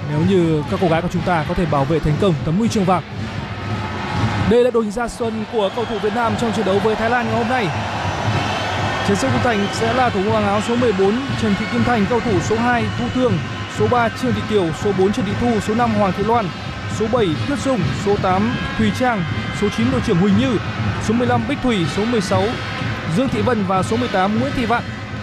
nếu như các cô gái của chúng ta có thể bảo vệ thành công tấm huy chương vàng. Đây là đội hình ra sân của cầu thủ Việt Nam trong trận đấu với Thái Lan ngày hôm nay. Trên sân khung thành sẽ là thủ môn áo số 14 Trần Thị Kim Thành, cầu thủ số 2 Thu Thương, số 3 Trương Thị Kiều, số 4 Trần Thị Thu, số 5 Hoàng Thị Loan, số 7 Tuyết Dung, số 8 Thùy Trang, số 9 đội trưởng Huỳnh Như, số 15 Bích Thủy, số 16 Dương Thị Vân và số 18 Nguyễn Thị Vạn.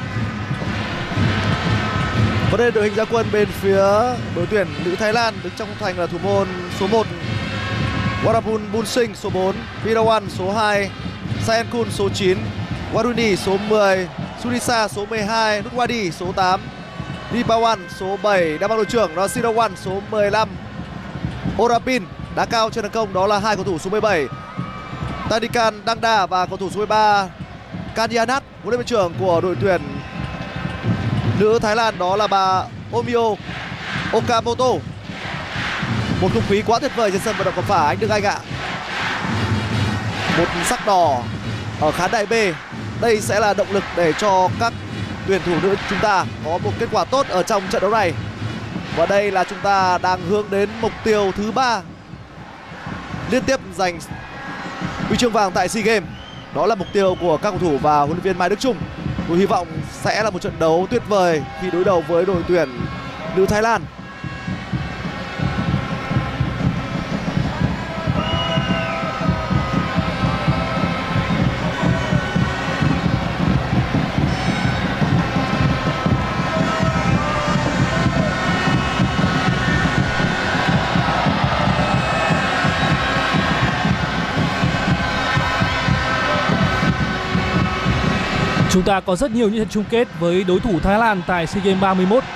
Và đây đội hình ra quân bên phía đội tuyển nữ Thái Lan, đứng trong khung thành là thủ môn số 1 Warapun Bunsing, số 4 Pirawan, số 2 Sayankun, số 9 Waruni, số 10 Sunisa, số 12 Nutwadi, số 8 Dipawan, số 7 đang mang đội trưởng đó là Sirawan, số 15 Orapin. Đá cao trên hàng công đó là hai cầu thủ số 17 Tanikan Dangda và cầu thủ số 13 Kanyanat. Huấn luyện viên trưởng của đội tuyển nữ Thái Lan đó là bà Omio Okamoto. Một không khí quá tuyệt vời trên sân vận động Cẩm Phả anh Đức Anh ạ. Một sắc đỏ ở khán đài B. Đây sẽ là động lực để cho các tuyển thủ nữ chúng ta có một kết quả tốt ở trong trận đấu này. Và đây là chúng ta đang hướng đến mục tiêu thứ 3 liên tiếp giành huy chương vàng tại SEA Games. Đó là mục tiêu của các cầu thủ và huấn luyện viên Mai Đức Chung. Tôi hy vọng sẽ là một trận đấu tuyệt vời khi đối đầu với đội tuyển nữ Thái Lan. Chúng ta có rất nhiều những trận chung kết với đối thủ Thái Lan tại SEA Games 31.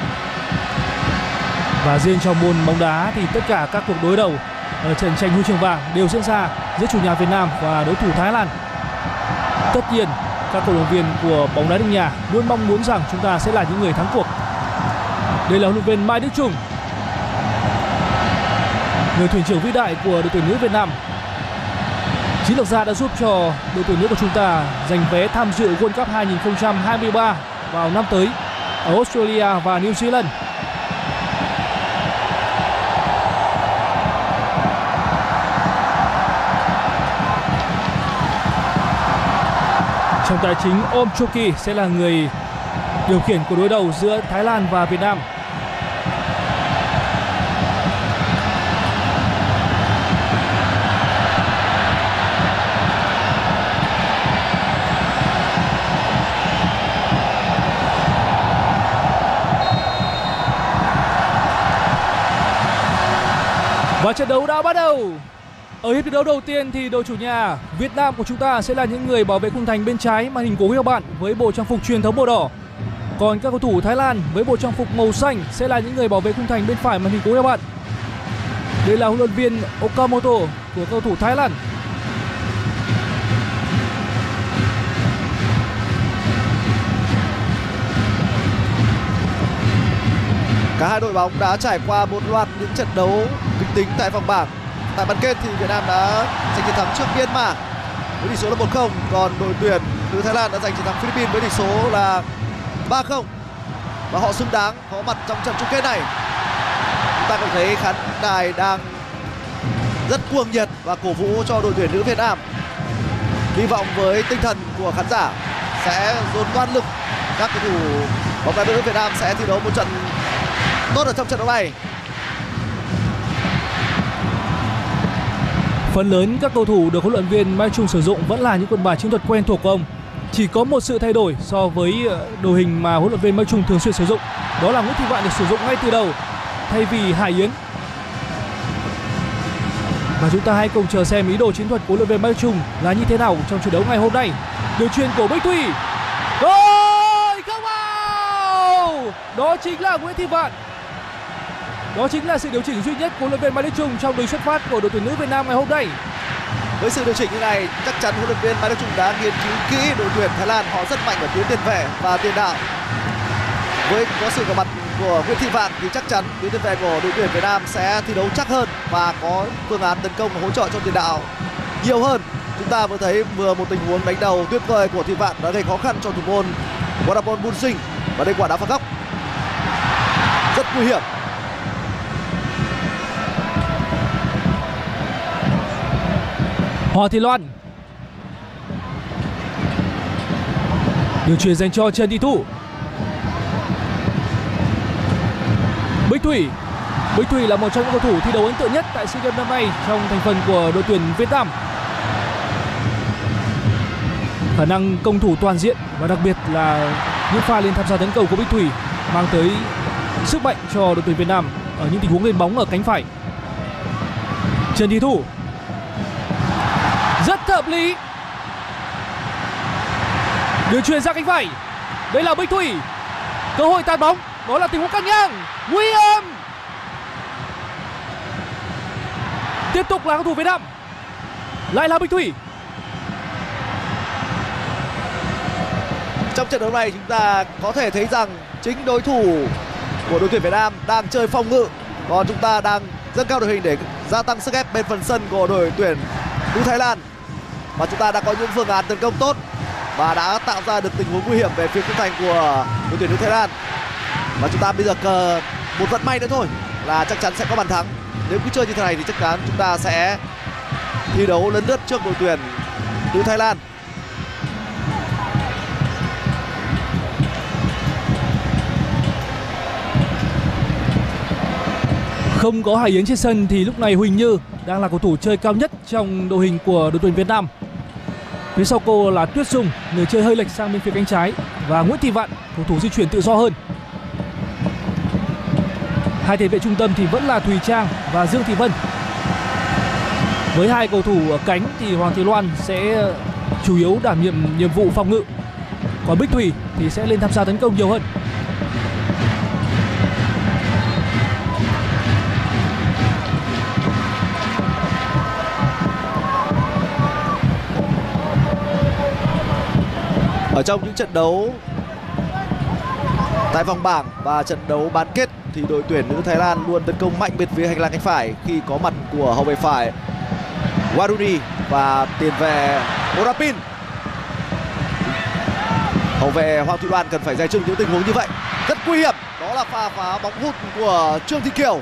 Và riêng trong môn bóng đá thì tất cả các cuộc đối đầu ở trận tranh huy chương vàng đều diễn ra giữa chủ nhà Việt Nam và đối thủ Thái Lan. Tất nhiên, các cổ động viên của bóng đá nước nhà luôn mong muốn rằng chúng ta sẽ là những người thắng cuộc. Đây là huấn luyện viên Mai Đức Chung, người thuyền trưởng vĩ đại của đội tuyển nữ Việt Nam. Chiến lược gia đã giúp cho đội tuyển nữ của chúng ta giành vé tham dự World Cup 2023 vào năm tới ở Australia và New Zealand. Trọng tài chính Om Choki sẽ là người điều khiển cuộc đối đầu giữa Thái Lan và Việt Nam. Và trận đấu đã bắt đầu. Ở hiệp thi đấu đầu tiên thì đội chủ nhà Việt Nam của chúng ta sẽ là những người bảo vệ khung thành bên trái màn hình của quý các bạn với bộ trang phục truyền thống màu đỏ. Còn các cầu thủ Thái Lan với bộ trang phục màu xanh sẽ là những người bảo vệ khung thành bên phải màn hình của quý các bạn. Đây là huấn luyện viên Okamoto của cầu thủ Thái Lan. Cả hai đội bóng đã trải qua một loạt những trận đấu kịch tính tại vòng bảng. Tại bán kết thì Việt Nam đã giành chiến thắng trước Myanmar với tỷ số là 1-0, còn đội tuyển nữ Thái Lan đã giành chiến thắng Philippines với tỷ số là 3-0 và họ xứng đáng có mặt trong trận chung kết này. Chúng ta có thấy khán đài đang rất cuồng nhiệt và cổ vũ cho đội tuyển nữ Việt Nam. Hy vọng với tinh thần của khán giả sẽ dồn toàn lực, các cầu thủ bóng đá nữ Việt Nam sẽ thi đấu một trận tốt ở trong trận đấu này. Phần lớn các cầu thủ được huấn luyện viên Mai Chung sử dụng vẫn là những quân bài chiến thuật quen thuộc của ông. Chỉ có một sự thay đổi so với đội hình mà huấn luyện viên Mai Chung thường xuyên sử dụng, đó là Nguyễn Thị Vạn được sử dụng ngay từ đầu thay vì Hải Yến. Và chúng ta hãy cùng chờ xem ý đồ chiến thuật của huấn luyện viên Mai Chung là như thế nào trong trận đấu ngày hôm nay. Đường chuyền của Bích Thủy, rồi không vào, đó chính là Nguyễn Thị Vạn. Đó chính là sự điều chỉnh duy nhất của huấn luyện viên Mai Đức Chung trong đường xuất phát của đội tuyển nữ Việt Nam ngày hôm nay. Với sự điều chỉnh như này, chắc chắn huấn luyện viên Mai Đức Chung đã nghiên cứu kỹ đội tuyển Thái Lan. Họ rất mạnh ở tuyến tiền vệ và tiền đạo. Với có sự có mặt của Nguyễn Thị Vạn thì chắc chắn tuyến tiền vệ của đội tuyển Việt Nam sẽ thi đấu chắc hơn và có phương án tấn công và hỗ trợ cho tiền đạo nhiều hơn. Chúng ta vừa thấy một tình huống đánh đầu tuyệt vời của Thị Vạn đã gây khó khăn cho thủ môn Warapon Bunsing và đây quả đá phạt góc rất nguy hiểm. Hoàng Thị Loan. Điều chuyền dành cho Trần Thị Thu. Bích Thủy. Bích Thủy là một trong những cầu thủ thi đấu ấn tượng nhất tại SEA Games năm nay trong thành phần của đội tuyển Việt Nam. Khả năng công thủ toàn diện và đặc biệt là những pha lên tham gia tấn công của Bích Thủy mang tới sức mạnh cho đội tuyển Việt Nam ở những tình huống lên bóng ở cánh phải. Trần Thị Thu rất hợp lý, đưa chuyền ra cánh phải. Đây là Bích Thủy, cơ hội tạt bóng, đó là tình huống cắt ngang nguy hiểm. Tiếp tục là cầu thủ Việt Nam, lại là Bích Thủy. Trong trận đấu này chúng ta có thể thấy rằng chính đối thủ của đội tuyển Việt Nam đang chơi phòng ngự, còn chúng ta đang dâng cao đội hình để gia tăng sức ép bên phần sân của đội tuyển nữ Thái Lan. Và chúng ta đã có những phương án tấn công tốt và đã tạo ra được tình huống nguy hiểm về phía khung thành của đội tuyển nữ Thái Lan. Và chúng ta bây giờ cần một vận may nữa thôi là chắc chắn sẽ có bàn thắng. Nếu cứ chơi như thế này thì chắc chắn chúng ta sẽ thi đấu lấn lướt trước đội tuyển nữ Thái Lan. Không có Hải Yến trên sân thì lúc này Huỳnh Như đang là cầu thủ chơi cao nhất trong đội hình của đội tuyển Việt Nam. Phía sau cô là Tuyết Dung, người chơi hơi lệch sang bên phía cánh trái, và Nguyễn Thị Vạn, cầu thủ di chuyển tự do hơn. Hai tiền vệ trung tâm thì vẫn là Thùy Trang và Dương Thị Vân. Với hai cầu thủ ở cánh thì Hoàng Thị Loan sẽ chủ yếu đảm nhiệm nhiệm vụ phòng ngự, còn Bích Thủy thì sẽ lên tham gia tấn công nhiều hơn. Ở trong những trận đấu tại vòng bảng và trận đấu bán kết thì đội tuyển nữ Thái Lan luôn tấn công mạnh bên phía hành lang cánh phải khi có mặt của hậu vệ phải Waduni và tiền vệ Orapin. Hậu vệ Hoàng Thị Loan cần phải dè chừng những tình huống như vậy, rất nguy hiểm. Đó là pha phá bóng hút của Trương Thị Kiều.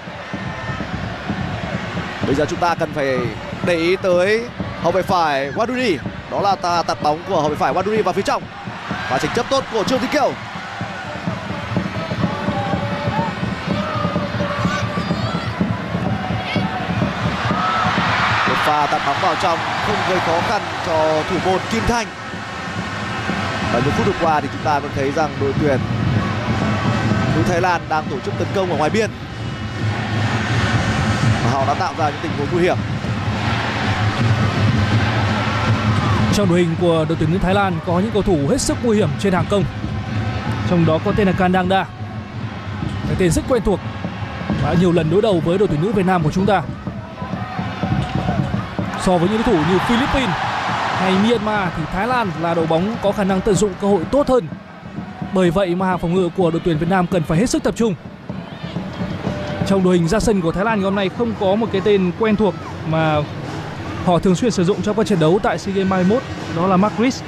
Bây giờ chúng ta cần phải để ý tới hậu vệ phải Waduni. Đó là tạt bóng của hậu vệ phải Waduni vào phía trong và chỉnh chấp tốt của Trương Thị Kiều. Một pha tạt bóng vào trong không gây khó khăn cho thủ môn Kim Thanh. Ở những phút vừa qua thì chúng ta vẫn thấy rằng đội tuyển nữ Thái Lan đang tổ chức tấn công ở ngoài biên và họ đã tạo ra những tình huống nguy hiểm. Trong đội hình của đội tuyển nữ Thái Lan có những cầu thủ hết sức nguy hiểm trên hàng công. Trong đó có tên là Kandangda, cái tên rất quen thuộc và nhiều lần đối đầu với đội tuyển nữ Việt Nam của chúng ta. So với những đối thủ như Philippines hay Myanmar thì Thái Lan là đội bóng có khả năng tận dụng cơ hội tốt hơn. Bởi vậy mà hàng phòng ngự của đội tuyển Việt Nam cần phải hết sức tập trung. Trong đội hình ra sân của Thái Lan ngày hôm nay không có một cái tên quen thuộc mà họ thường xuyên sử dụng trong các trận đấu tại SEA Games 31, đó là Mark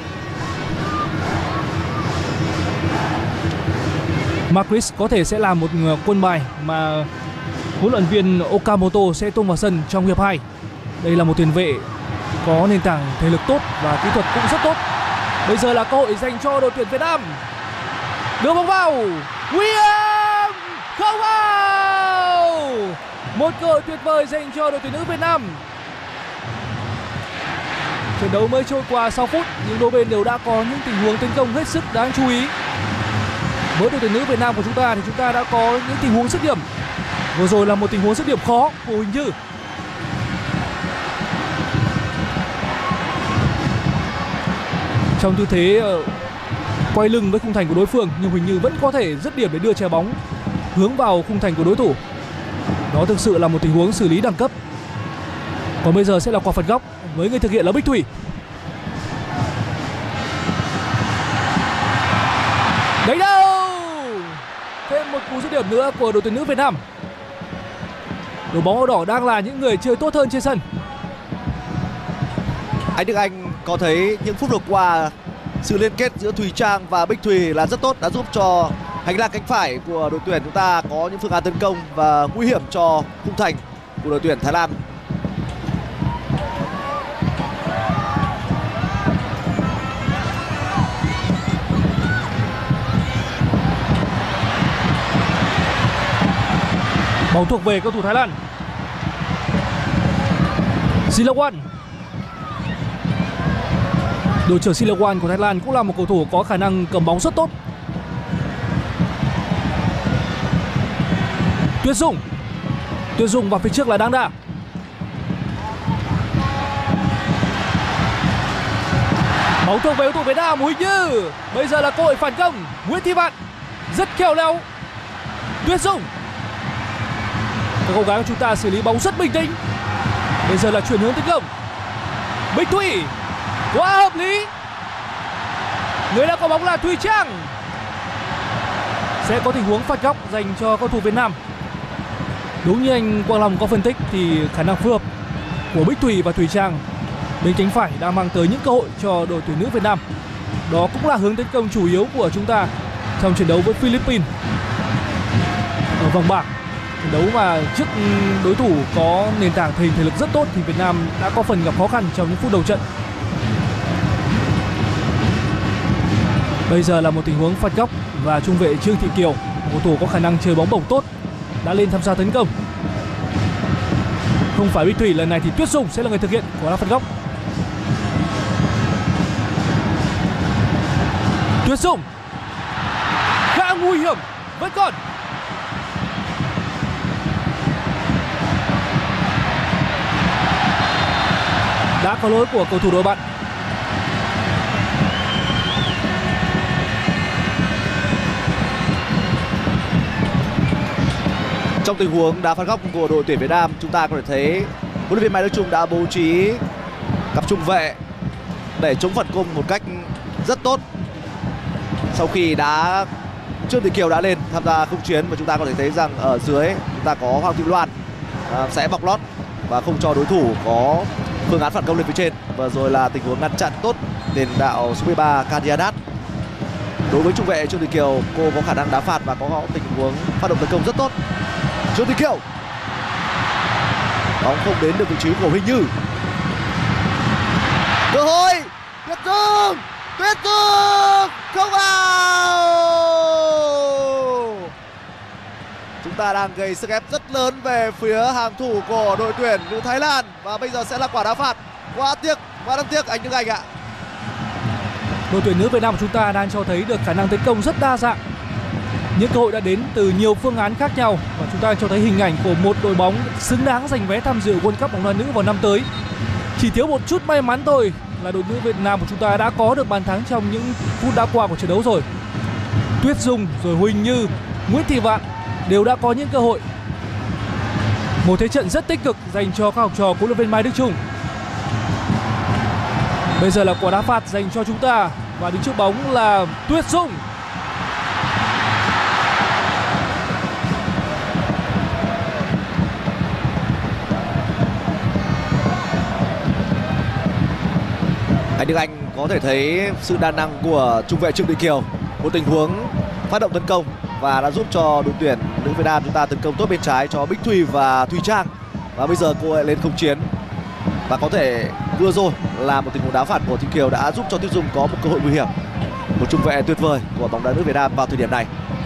Rees có thể sẽ là một quân bài mà huấn luyện viên Okamoto sẽ tung vào sân trong hiệp 2. Đây là một tiền vệ có nền tảng thể lực tốt và kỹ thuật cũng rất tốt. Bây giờ là cơ hội dành cho đội tuyển Việt Nam. Đưa bóng vào, nguy hiểm, không vào. Một cơ hội tuyệt vời dành cho đội tuyển nữ Việt Nam. Trận đấu mới trôi qua 6 phút nhưng đôi bên đều đã có những tình huống tấn công hết sức đáng chú ý. Với đội tuyển nữ Việt Nam của chúng ta thì chúng ta đã có những tình huống dứt điểm. Vừa rồi là một tình huống dứt điểm khó của Huỳnh Như. Trong tư thế quay lưng với khung thành của đối phương nhưng Huỳnh Như vẫn có thể dứt điểm để đưa trái bóng hướng vào khung thành của đối thủ. Đó thực sự là một tình huống xử lý đẳng cấp. Còn bây giờ sẽ là quả phạt góc với người thực hiện là Bích Thủy. Đấy đâu! Thêm một cú dứt điểm nữa của đội tuyển nữ Việt Nam. Đội bóng áo đỏ đang là những người chơi tốt hơn trên sân. Anh Đức Anh có thấy những phút vừa qua sự liên kết giữa Thùy Trang và Bích Thủy là rất tốt, đã giúp cho hành lang cánh phải của đội tuyển chúng ta có những phương án tấn công và nguy hiểm cho khung thành của đội tuyển Thái Lan. Bóng thuộc về cầu thủ Thái Lan. Silawan. Đội trưởng Silawan của Thái Lan cũng là một cầu thủ có khả năng cầm bóng rất tốt. Tuyết Dung. Tuyết Dung vào phía trước là Đăng Đa. Bóng thuộc về cầu thủ Việt Nam. Huỳnh Như. Bây giờ là cơ hội phản công. Nguyễn Thị Vạn rất khéo léo. Tuyết Dung. Các cô gái của chúng ta xử lý bóng rất bình tĩnh. Bây giờ là chuyển hướng tấn công. Bích Thủy. Quá hợp lý. Người đã có bóng là Thùy Trang. Sẽ có tình huống phạt góc dành cho cầu thủ Việt Nam. Đúng như anh Quang Long có phân tích thì khả năng phối hợp của Bích Thủy và Thùy Trang bên cánh phải đang mang tới những cơ hội cho đội tuyển nữ Việt Nam. Đó cũng là hướng tấn công chủ yếu của chúng ta trong trận đấu với Philippines ở vòng bảng. Trận đấu mà trước đối thủ có nền tảng thể hình thể lực rất tốt thì Việt Nam đã có phần gặp khó khăn trong những phút đầu trận. Bây giờ là một tình huống phạt góc và trung vệ Trương Thị Kiều, cầu thủ có khả năng chơi bóng bổng tốt, đã lên tham gia tấn công. Không phải Bích Thủy, lần này thì Tuyết Dung sẽ là người thực hiện quả đá phạt góc. Tuyết Dung khá nguy hiểm, vẫn còn. Đã có lỗi của cầu thủ đội bạn. Trong tình huống đá phạt góc của đội tuyển Việt Nam, chúng ta có thể thấy huấn luyện viên Mai Đức Chung đã bố trí cặp trung vệ để chống phản công một cách rất tốt. Sau khi Trương Thị Kiều đã lên tham gia khung chiến, và chúng ta có thể thấy rằng ở dưới chúng ta có Hoàng Thị Loan sẽ bọc lót và không cho đối thủ có phương án phản công lên phía trên. Và rồi là tình huống ngăn chặn tốt tiền đạo số 13 Kadianat. Đối với trung vệ Trương Thị Kiều, cô có khả năng đá phạt và có tình huống phát động tấn công rất tốt. Trương Thị Kiều, bóng không đến được vị trí của Huỳnh Như. Cơ hội Tuyết Dung, Tuyết Dung không vào. Chúng ta đang gây sức ép rất lớn về phía hàng thủ của đội tuyển nữ Thái Lan, và bây giờ sẽ là quả đá phạt. Quá tiếc, quá đáng tiếc anh Đức Anh ạ. Đội tuyển nữ Việt Nam của chúng ta đang cho thấy được khả năng tấn công rất đa dạng. Những cơ hội đã đến từ nhiều phương án khác nhau, và chúng ta cho thấy hình ảnh của một đội bóng xứng đáng giành vé tham dự World Cup bóng đá nữ vào năm tới. Chỉ thiếu một chút may mắn thôi là đội nữ Việt Nam của chúng ta đã có được bàn thắng trong những phút đã qua của trận đấu rồi. Tuyết Dung, rồi Huỳnh Như, Nguyễn Thị Vạn đều đã có những cơ hội. Một thế trận rất tích cực dành cho các học trò của huấn luyện viên Mai Đức Chung. Bây giờ là quả đá phạt dành cho chúng ta, và đứng trước bóng là Tuyết Dung. Anh Đức Anh có thể thấy sự đa năng của trung vệ Trương Thị Kiều, một tình huống phát động tấn công và đã giúp cho đội tuyển nữ Việt Nam chúng ta tấn công tốt bên trái cho Bích Thủy và Thùy Trang. Và bây giờ cô lại lên không chiến, và có thể vừa rồi là một tình huống đá phạt của Thị Kiều đã giúp cho Tuyết Dung có một cơ hội nguy hiểm. Một trung vệ tuyệt vời của bóng đá nữ Việt Nam vào thời điểm này.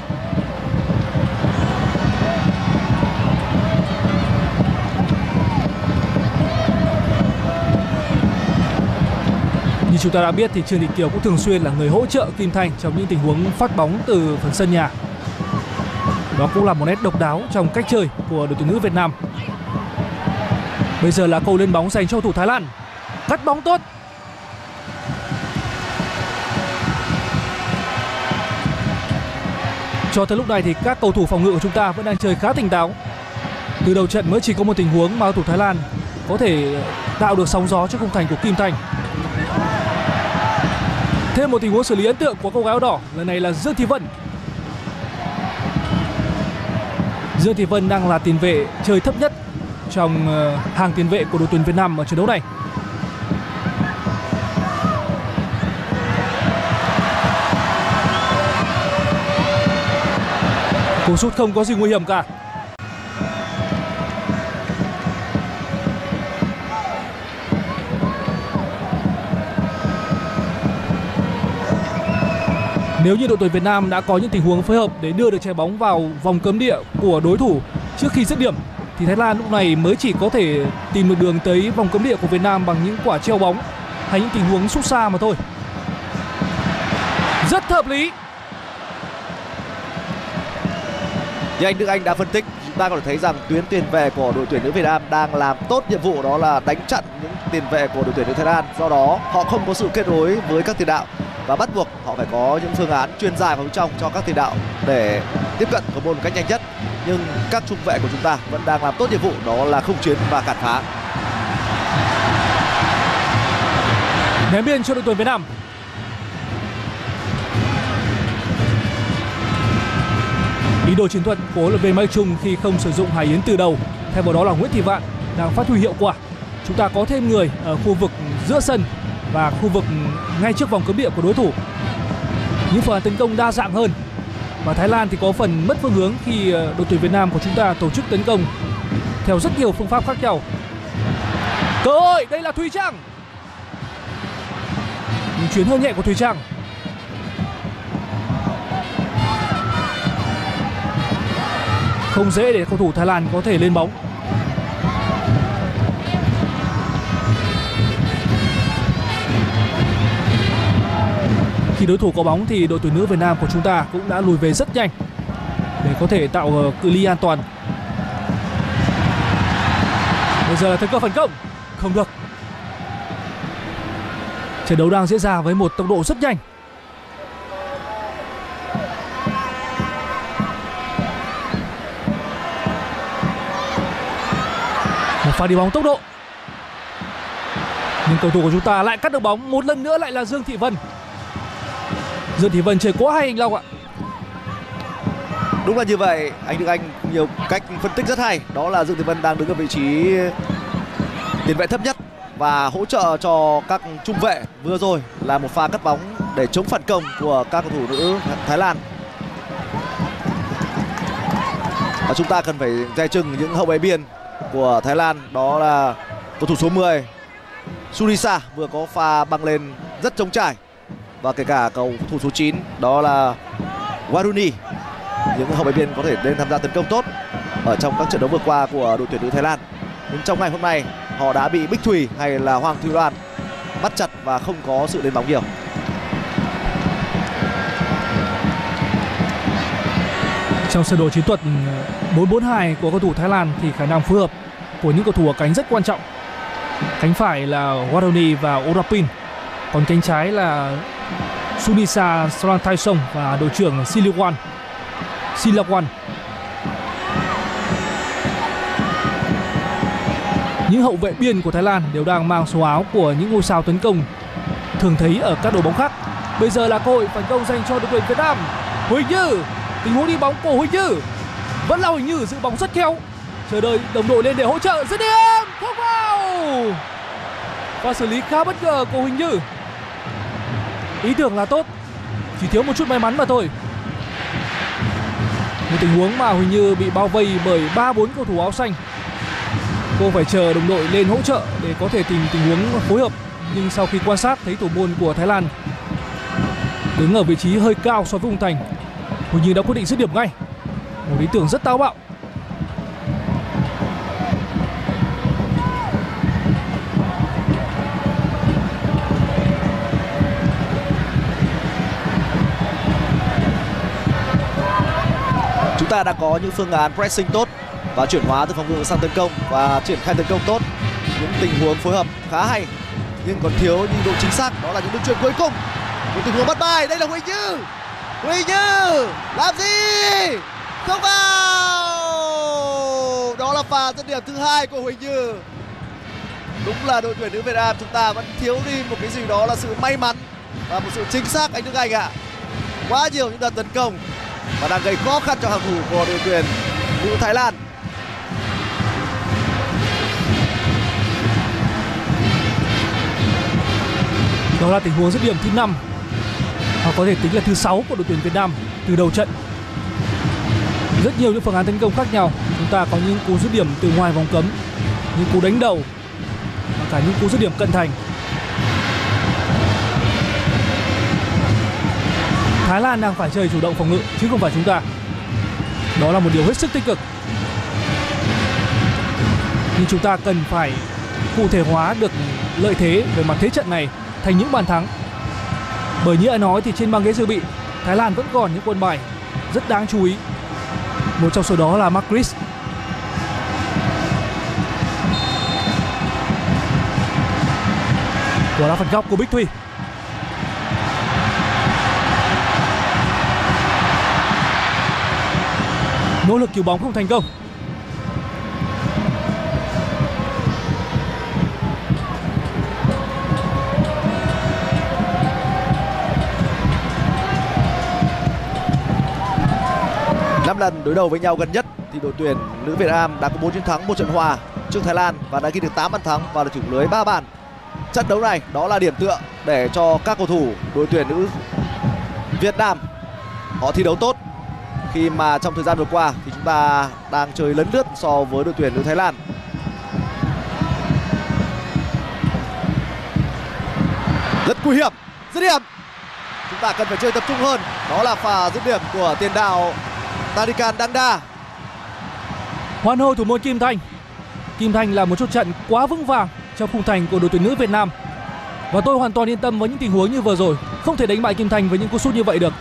Như chúng ta đã biết thì Trương Thị Kiều cũng thường xuyên là người hỗ trợ Kim Thanh trong những tình huống phát bóng từ phần sân nhà. Đó cũng là một nét độc đáo trong cách chơi của đội tuyển nữ Việt Nam. Bây giờ là câu lên bóng dành cho cầu thủ Thái Lan. Cắt bóng tốt. Cho tới lúc này thì các cầu thủ phòng ngự của chúng ta vẫn đang chơi khá tỉnh táo. Từ đầu trận mới chỉ có một tình huống mà cầu thủ Thái Lan có thể tạo được sóng gió trước khung thành của Kim Thanh. Thêm một tình huống xử lý ấn tượng của cô gái áo đỏ, lần này là Dương Thị Vân. Dương Thị Vân đang là tiền vệ chơi thấp nhất trong hàng tiền vệ của đội tuyển Việt Nam ở trận đấu này. Cú sút không có gì nguy hiểm cả. Nếu như đội tuyển Việt Nam đã có những tình huống phối hợp để đưa được trái bóng vào vòng cấm địa của đối thủ Trước khi dứt điểm thì Thái Lan lúc này mới chỉ có thể tìm được đường tới vòng cấm địa của Việt Nam bằng những quả treo bóng hay những tình huống sút xa mà thôi. Rất hợp lý. Như anh Đức Anh đã phân tích, chúng ta có thể thấy rằng tuyến tiền vệ của đội tuyển nữ Việt Nam đang làm tốt nhiệm vụ, đó là đánh chặn những tiền vệ của đội tuyển nữ Thái Lan. Do đó họ không có sự kết nối với các tiền đạo và bắt buộc họ phải có những phương án chuyền dài vào trong cho các tiền đạo để tiếp cận cầu môn một cách nhanh nhất. Nhưng các trung vệ của chúng ta vẫn đang làm tốt nhiệm vụ, đó là không chiến và cản phá. Ném biên cho đội tuyển Việt Nam. Ý đồ chiến thuật của huấn luyện viên Mai Trung khi không sử dụng Hải Yến từ đầu, thay vào đó là Nguyễn Thị Vạn đang phát huy hiệu quả. Chúng ta có thêm người ở khu vực giữa sân và khu vực ngay trước vòng cấm địa của đối thủ. Những phương án tấn công đa dạng hơn. Và Thái Lan thì có phần mất phương hướng khi đội tuyển Việt Nam của chúng ta tổ chức tấn công theo rất nhiều phương pháp khác nhau. Cơ hội, đây là Thùy Trang. Những chuyến hơi nhẹ của Thùy Trang. Không dễ để cầu thủ Thái Lan có thể lên bóng. Khi đối thủ có bóng thì đội tuyển nữ Việt Nam của chúng ta cũng đã lùi về rất nhanh để có thể tạo cự ly an toàn. Bây giờ là thời cơ phản công. Không được. Trận đấu đang diễn ra với một tốc độ rất nhanh. Một pha đi bóng tốc độ. Nhưng cầu thủ của chúng ta lại cắt được bóng. Một lần nữa lại là Dương Thị Vân. Dương Thị Vân chơi quá hay anh Long ạ. Đúng là như vậy, anh Đức Anh nhiều cách phân tích rất hay. Đó là Dương Thị Vân đang đứng ở vị trí tiền vệ thấp nhất và hỗ trợ cho các trung vệ. Vừa rồi là một pha cắt bóng để chống phản công của các cầu thủ nữ Thái Lan. Và chúng ta cần phải dè chừng những hậu vệ biên của Thái Lan, đó là cầu thủ số 10 Surisa vừa có pha băng lên rất trống trải, và kể cả cầu thủ số 9 đó là Waruni. Những hậu vệ biên có thể lên tham gia tấn công tốt ở trong các trận đấu vừa qua của đội tuyển nữ Thái Lan. Nhưng trong ngày hôm nay họ đã bị Bích Thùy hay là Hoàng Thùy Loan bắt chặt và không có sự lên bóng nhiều. Trong sơ đồ chiến thuật 4-4-2 của cầu thủ Thái Lan thì khả năng phối hợp của những cầu thủ ở cánh rất quan trọng. Cánh phải là Waruni và Orapin, còn cánh trái là Sunisa Srantaisong và đội trưởng Silawan. Những hậu vệ biên của Thái Lan đều đang mang số áo của những ngôi sao tấn công thường thấy ở các đội bóng khác. Bây giờ là cơ hội phản công dành cho đội tuyển Việt Nam. Huỳnh Như, tình huống đi bóng của Huỳnh Như, vẫn là Huỳnh Như giữ bóng rất khéo, chờ đợi đồng đội lên để hỗ trợ. Dứt điểm không vào. Và xử lý khá bất ngờ của Huỳnh Như. Ý tưởng là tốt, chỉ thiếu một chút may mắn mà thôi. Một tình huống mà Huỳnh Như bị bao vây bởi 3-4 cầu thủ áo xanh. Cô phải chờ đồng đội lên hỗ trợ để có thể tìm tình huống phối hợp. Nhưng sau khi quan sát thấy thủ môn của Thái Lan đứng ở vị trí hơi cao so với khung thành, Huỳnh Như đã quyết định dứt điểm ngay. Một ý tưởng rất táo bạo. Chúng ta đã có những phương án pressing tốt và chuyển hóa từ phòng ngự sang tấn công và triển khai tấn công tốt. Những tình huống phối hợp khá hay, nhưng còn thiếu những độ chính xác, đó là những đường chuyền cuối cùng. Một tình huống bắt bài, đây là Huỳnh Như. Huỳnh Như làm gì? Không vào. Đó là pha dứt điểm thứ hai của Huỳnh Như. Đúng là đội tuyển nữ Việt Nam chúng ta vẫn thiếu đi một cái gì đó là sự may mắn và một sự chính xác anh Đức Anh ạ. Quá nhiều những đợt tấn công và đang gây khó khăn cho hàng thủ của đội tuyển nữ Thái Lan. Đó là tình huống dứt điểm thứ 5, hoặc có thể tính là thứ 6 của đội tuyển Việt Nam từ đầu trận. Rất nhiều những phương án tấn công khác nhau. Chúng ta có những cú dứt điểm từ ngoài vòng cấm, những cú đánh đầu và cả những cú dứt điểm cận thành. Thái Lan đang phải chơi chủ động phòng ngự chứ không phải chúng ta. Đó là một điều hết sức tích cực. nhưng chúng ta cần phải cụ thể hóa được lợi thế về mặt thế trận này thành những bàn thắng. Bởi như đã nói thì trên băng ghế dự bị, Thái Lan vẫn còn những quân bài rất đáng chú ý. Một trong số đó là Mark Chris. Quả đá phạt góc của Bích Thùy. Nỗ lực cứu bóng không thành công. Năm lần đối đầu với nhau gần nhất thì đội tuyển nữ Việt Nam đã có 4 chiến thắng, 1 trận hòa trước Thái Lan và đã ghi được 8 bàn thắng và được thủng lưới 3 bàn. Trận đấu này đó là điểm tựa để cho các cầu thủ đội tuyển nữ Việt Nam họ thi đấu tốt, khi mà trong thời gian vừa qua thì chúng ta đang chơi lấn lướt so với đội tuyển nữ Thái Lan. Rất nguy hiểm, dứt điểm. Chúng ta cần phải chơi tập trung hơn. Đó là pha dứt điểm của tiền đạo Tarikan Dangda. Hoan hô thủ môn Kim Thanh. Kim Thanh là một chốt trận quá vững vàng trong khung thành của đội tuyển nữ Việt Nam. Và tôi hoàn toàn yên tâm với những tình huống như vừa rồi. Không thể đánh bại Kim Thanh với những cú sút như vậy được.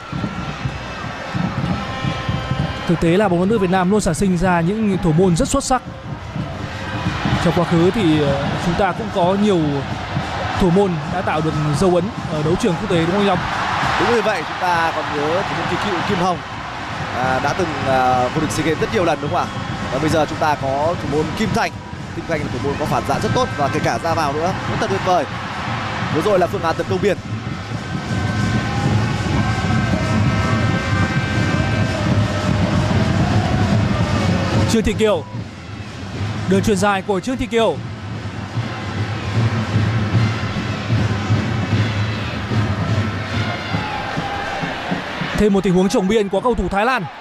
Thực tế là bóng đá nữ Việt Nam luôn sản sinh ra những thủ môn rất xuất sắc. Trong quá khứ thì chúng ta cũng có nhiều thủ môn đã tạo được dấu ấn ở đấu trường quốc tế, đúng không anh Long? Đúng như vậy, chúng ta còn nhớ thủ môn kỳ cựu Kim Hồng đã từng vô địch SEA Games rất nhiều lần, đúng không ạ? Và bây giờ chúng ta có thủ môn Kim Thanh. Kim Thanh là thủ môn có phản xạ rất tốt và kể cả ra vào nữa rất là tuyệt vời. Vừa rồi là phương án tấn công biên. Trương Thị Kiều. Đường chuyền dài của Trương Thị Kiều. Thêm một tình huống chồng biên của cầu thủ Thái Lan.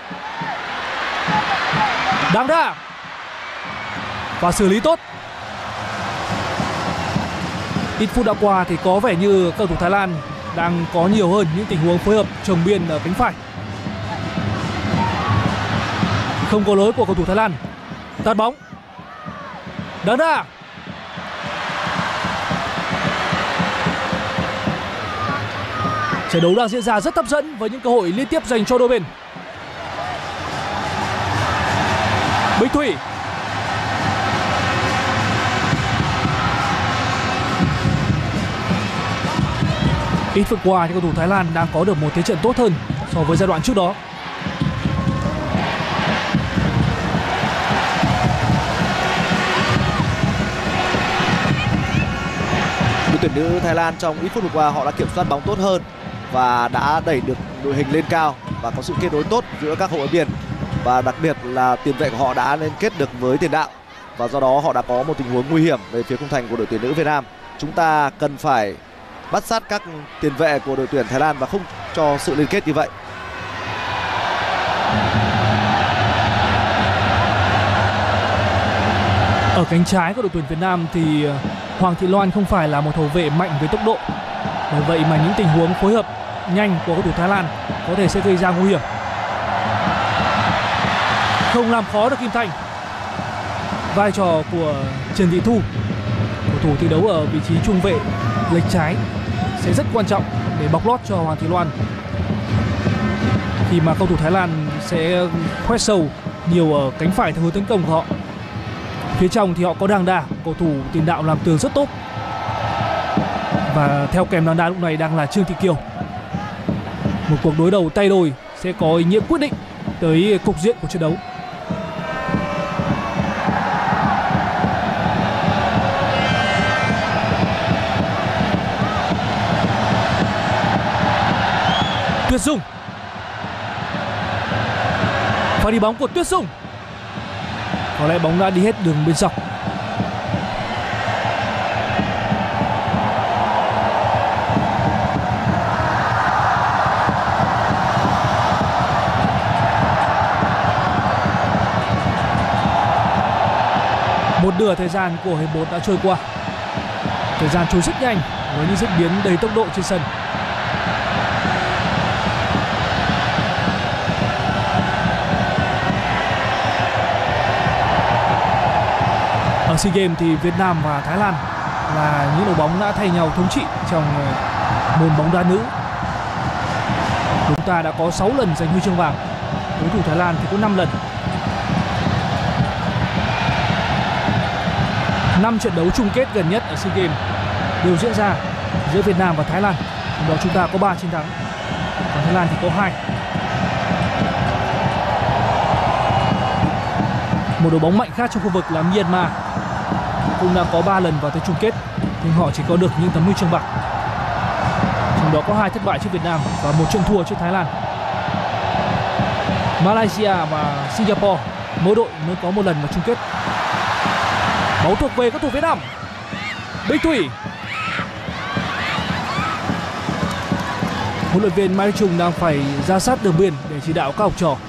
Đáng đa. Và xử lý tốt. Ít phút đã qua thì có vẻ như cầu thủ Thái Lan đang có nhiều hơn những tình huống phối hợp chồng biên ở cánh phải. Không có lỗi của cầu thủ Thái Lan. Tạt bóng. Đáng đa. Trận đấu đang diễn ra rất hấp dẫn với những cơ hội liên tiếp dành cho đôi bên. Bích Thủy. Ít phút qua thì cầu thủ Thái Lan đang có được một thế trận tốt hơn so với giai đoạn trước đó. Đội tuyển nữ Thái Lan trong ít phút vừa qua họ đã kiểm soát bóng tốt hơn và đã đẩy được đội hình lên cao và có sự kết nối tốt giữa các hậu vệ biên, và đặc biệt là tiền vệ của họ đã liên kết được với tiền đạo, và do đó họ đã có một tình huống nguy hiểm về phía khung thành của đội tuyển nữ Việt Nam. Chúng ta cần phải bắt sát các tiền vệ của đội tuyển Thái Lan và không cho sự liên kết như vậy. Ở cánh trái của đội tuyển Việt Nam thì Hoàng Thị Loan không phải là một hậu vệ mạnh với tốc độ. Bởi vậy mà những tình huống phối hợp nhanh của cầu thủ Thái Lan có thể sẽ gây ra nguy hiểm. Không làm khó được Kim Thanh. Vai trò của Trần Thị Thu, cầu thủ thi đấu ở vị trí trung vệ lệch trái, sẽ rất quan trọng để bọc lót cho Hoàng Thị Loan, khi mà cầu thủ Thái Lan sẽ khoét sâu nhiều ở cánh phải theo hướng tấn công của họ. Phía trong thì họ có Đàng Đa, cầu thủ tiền đạo làm tường rất tốt, và theo kèm Đàng Đa lúc này đang là Trương Thị Kiều. Một cuộc đối đầu tay đôi sẽ có ý nghĩa quyết định tới cục diện của trận đấu. Tuyết Dung. Pha đi bóng của Tuyết Dung. Có lẽ bóng đã đi hết đường bên dọc. Một nửa thời gian của hiệp 1 đã trôi qua. Thời gian trôi rất nhanh với những diễn biến đầy tốc độ trên sân. SEA Games thì Việt Nam và Thái Lan là những đội bóng đã thay nhau thống trị trong môn bóng đá nữ. Chúng ta đã có 6 lần giành huy chương vàng, đối thủ Thái Lan thì có 5 lần. 5 trận đấu chung kết gần nhất ở SEA Games đều diễn ra giữa Việt Nam và Thái Lan. Trong đó chúng ta có 3 chiến thắng, còn Thái Lan thì có 2. Một đội bóng mạnh khác trong khu vực là Myanmar cũng đã có 3 lần vào tới chung kết, nhưng họ chỉ có được những tấm huy chương bạc. Trong đó có 2 thất bại trước Việt Nam và 1 trận thua trước Thái Lan. Malaysia và Singapore mỗi đội mới có 1 lần vào chung kết. Bóng thuộc về các thủ Việt Nam. Bích Thủy. Huấn luyện viên Mai Đức Chung đang phải ra sát đường biên để chỉ đạo các học trò.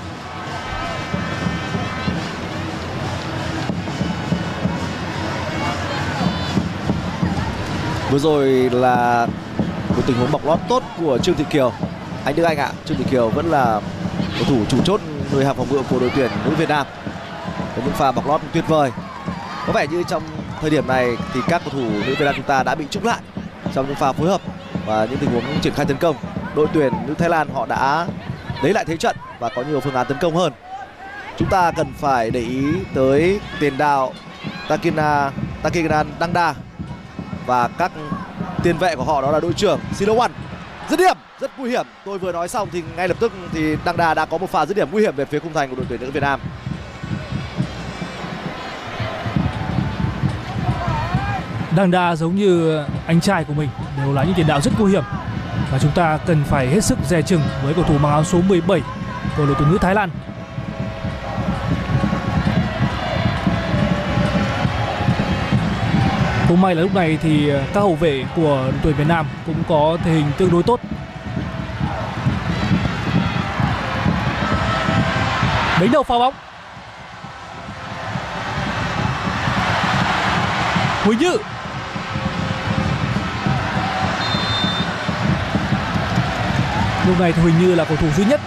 Vừa rồi là một tình huống bọc lót tốt của Trương Thị Kiều. Anh Đức Anh ạ, Trương Thị Kiều vẫn là cầu thủ chủ chốt người hàng phòng ngự của đội tuyển nữ Việt Nam. Có những pha bọc lót tuyệt vời. Có vẻ như trong thời điểm này thì các cầu thủ nữ Việt Nam chúng ta đã bị trúng lại trong những pha phối hợp và những tình huống triển khai tấn công. Đội tuyển nữ Thái Lan họ đã lấy lại thế trận và có nhiều phương án tấn công hơn. Chúng ta cần phải để ý tới tiền đạo Takinan Dangda và các tiền vệ của họ, đó là đội trưởng Silowan. Dứt điểm rất nguy hiểm. Tôi vừa nói xong thì ngay lập tức thì Dangda đã có một pha dứt điểm nguy hiểm về phía khung thành của đội tuyển nữ Việt Nam. Dangda giống như anh trai của mình đều là những tiền đạo rất nguy hiểm, và chúng ta cần phải hết sức dè chừng với cầu thủ mang áo số 17 của đội tuyển nữ Thái Lan. Cũng may là lúc này thì các hậu vệ của đội tuyển Việt Nam cũng có thể hình tương đối tốt. Đánh đầu phá bóng. Huỳnh Như. Lúc này thì Huỳnh Như là cầu thủ duy nhất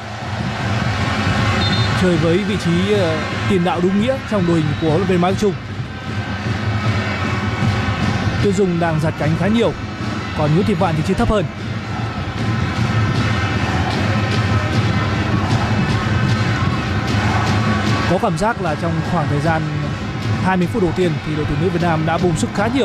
chơi với vị trí tiền đạo đúng nghĩa trong đội hình của huấn luyện viên Mai Đức Chung. Tiêu Dung đang giật cánh khá nhiều, còn Nguyễn Thị Vạn thì chỉ thấp hơn. Có cảm giác là trong khoảng thời gian 20 phút đầu tiên thì đội tuyển nữ Việt Nam đã bùng sức khá nhiều.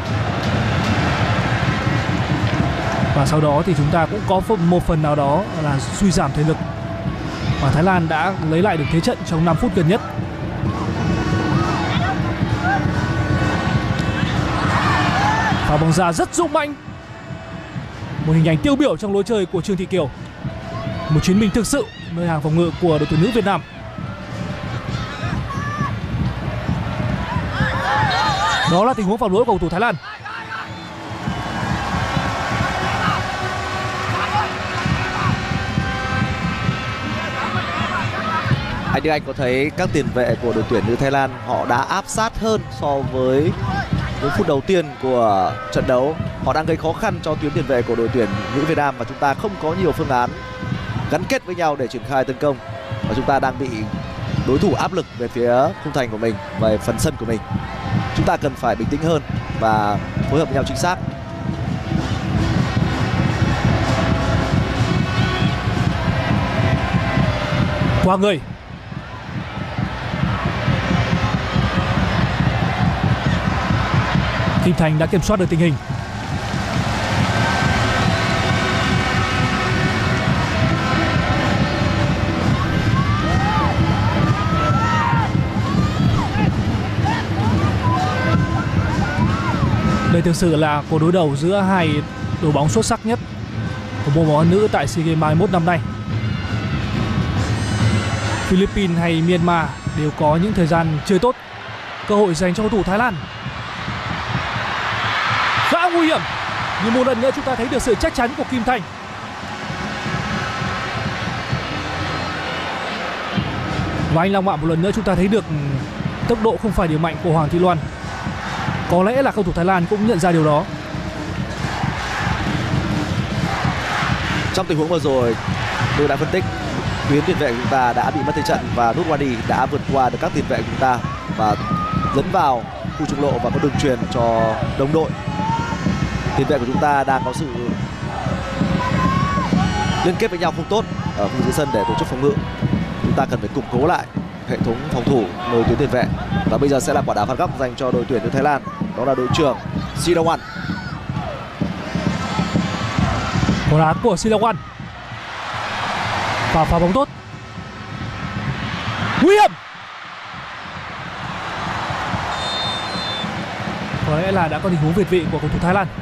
Và sau đó thì chúng ta cũng có một phần nào đó là suy giảm thể lực. Và Thái Lan đã lấy lại được thế trận trong 5 phút gần nhất. Và bóng ra rất dũng mãnh. Một hình ảnh tiêu biểu trong lối chơi của Trương Thị Kiều. Một chiến binh thực sự nơi hàng phòng ngự của đội tuyển nữ Việt Nam. Đó là tình huống phạm lỗi của cầu thủ Thái Lan. Anh Đức Anh có thấy các tiền vệ của đội tuyển nữ Thái Lan họ đã áp sát hơn so với những phút đầu tiên của trận đấu. Họ đang gây khó khăn cho tuyến tiền vệ của đội tuyển nữ Việt Nam và chúng ta không có nhiều phương án gắn kết với nhau để triển khai tấn công, và chúng ta đang bị đối thủ áp lực về phía khung thành của mình, về phần sân của mình. Chúng ta cần phải bình tĩnh hơn và phối hợp với nhau chính xác. Qua người. Kim Thành đã kiểm soát được tình hình. Đây thực sự là cuộc đối đầu giữa hai đội bóng xuất sắc nhất của môn bóng đá nữ tại SEA Games 31 năm nay. Philippines hay Myanmar đều có những thời gian chơi tốt. Cơ hội dành cho cầu thủ Thái Lan. Khá nguy hiểm, nhưng một lần nữa chúng ta thấy được sự chắc chắn của Kim Thành. Và anh Long Mạ một lần nữa chúng ta thấy được tốc độ không phải điểm mạnh của Hoàng Thị Loan. Có lẽ là cầu thủ Thái Lan cũng nhận ra điều đó. Trong tình huống vừa rồi tôi đã phân tích, tuyến tiền vệ của chúng ta đã bị mất thế trận và Nut Wadi đã vượt qua được các tiền vệ của chúng ta và lấn vào khu trung lộ và có đường truyền cho đồng đội. Tiền vệ của chúng ta đang có sự liên kết với nhau không tốt ở khu dưới sân để tổ chức phòng ngự. Chúng ta cần phải củng cố lại hệ thống phòng thủ nơi tuyến tiền vệ. Và bây giờ sẽ là quả đá phạt góc dành cho đội tuyển nước Thái Lan. Đó là đội trưởng Sirawan. Quả đá của Sirawan. Và phá bóng tốt. Nguy hiểm. Có lẽ là đã có tình huống việt vị của cầu thủ Thái Lan.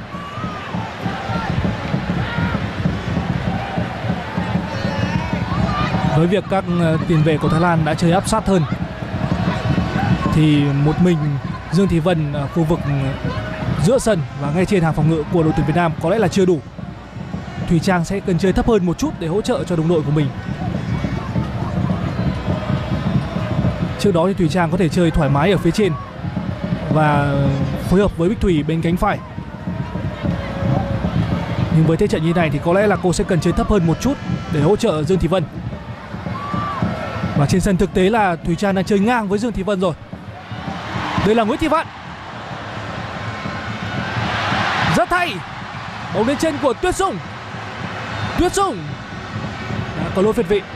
Với việc các tiền vệ của Thái Lan đã chơi áp sát hơn thì một mình Dương Thị Vân ở khu vực giữa sân và ngay trên hàng phòng ngự của đội tuyển Việt Nam có lẽ là chưa đủ. Thùy Trang sẽ cần chơi thấp hơn một chút để hỗ trợ cho đồng đội của mình. Trước đó thì Thùy Trang có thể chơi thoải mái ở phía trên và phối hợp với Bích Thủy bên cánh phải. Nhưng với thế trận như này thì có lẽ là cô sẽ cần chơi thấp hơn một chút để hỗ trợ Dương Thị Vân. Và trên sân thực tế là Thùy Trang đang chơi ngang với Dương Thị Vân rồi. Đây là Nguyễn Thị Vạn. Rất hay. Bóng đến chân của Tuyết Dung. Tuyết Dung đã có lỗi việt vị.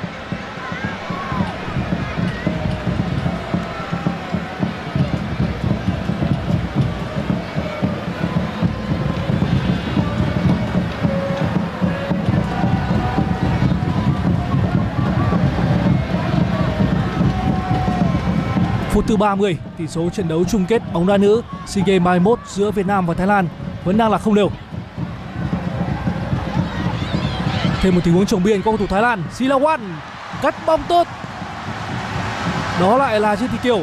Phút thứ 30, tỷ số trận đấu chung kết bóng đá nữ SEA Games 31 giữa Việt Nam và Thái Lan vẫn đang là 0-0. Thêm một tình huống trồng biên của cầu thủ Thái Lan, Sirawan cắt bóng tốt. Đó lại là Dương Thị Kiều.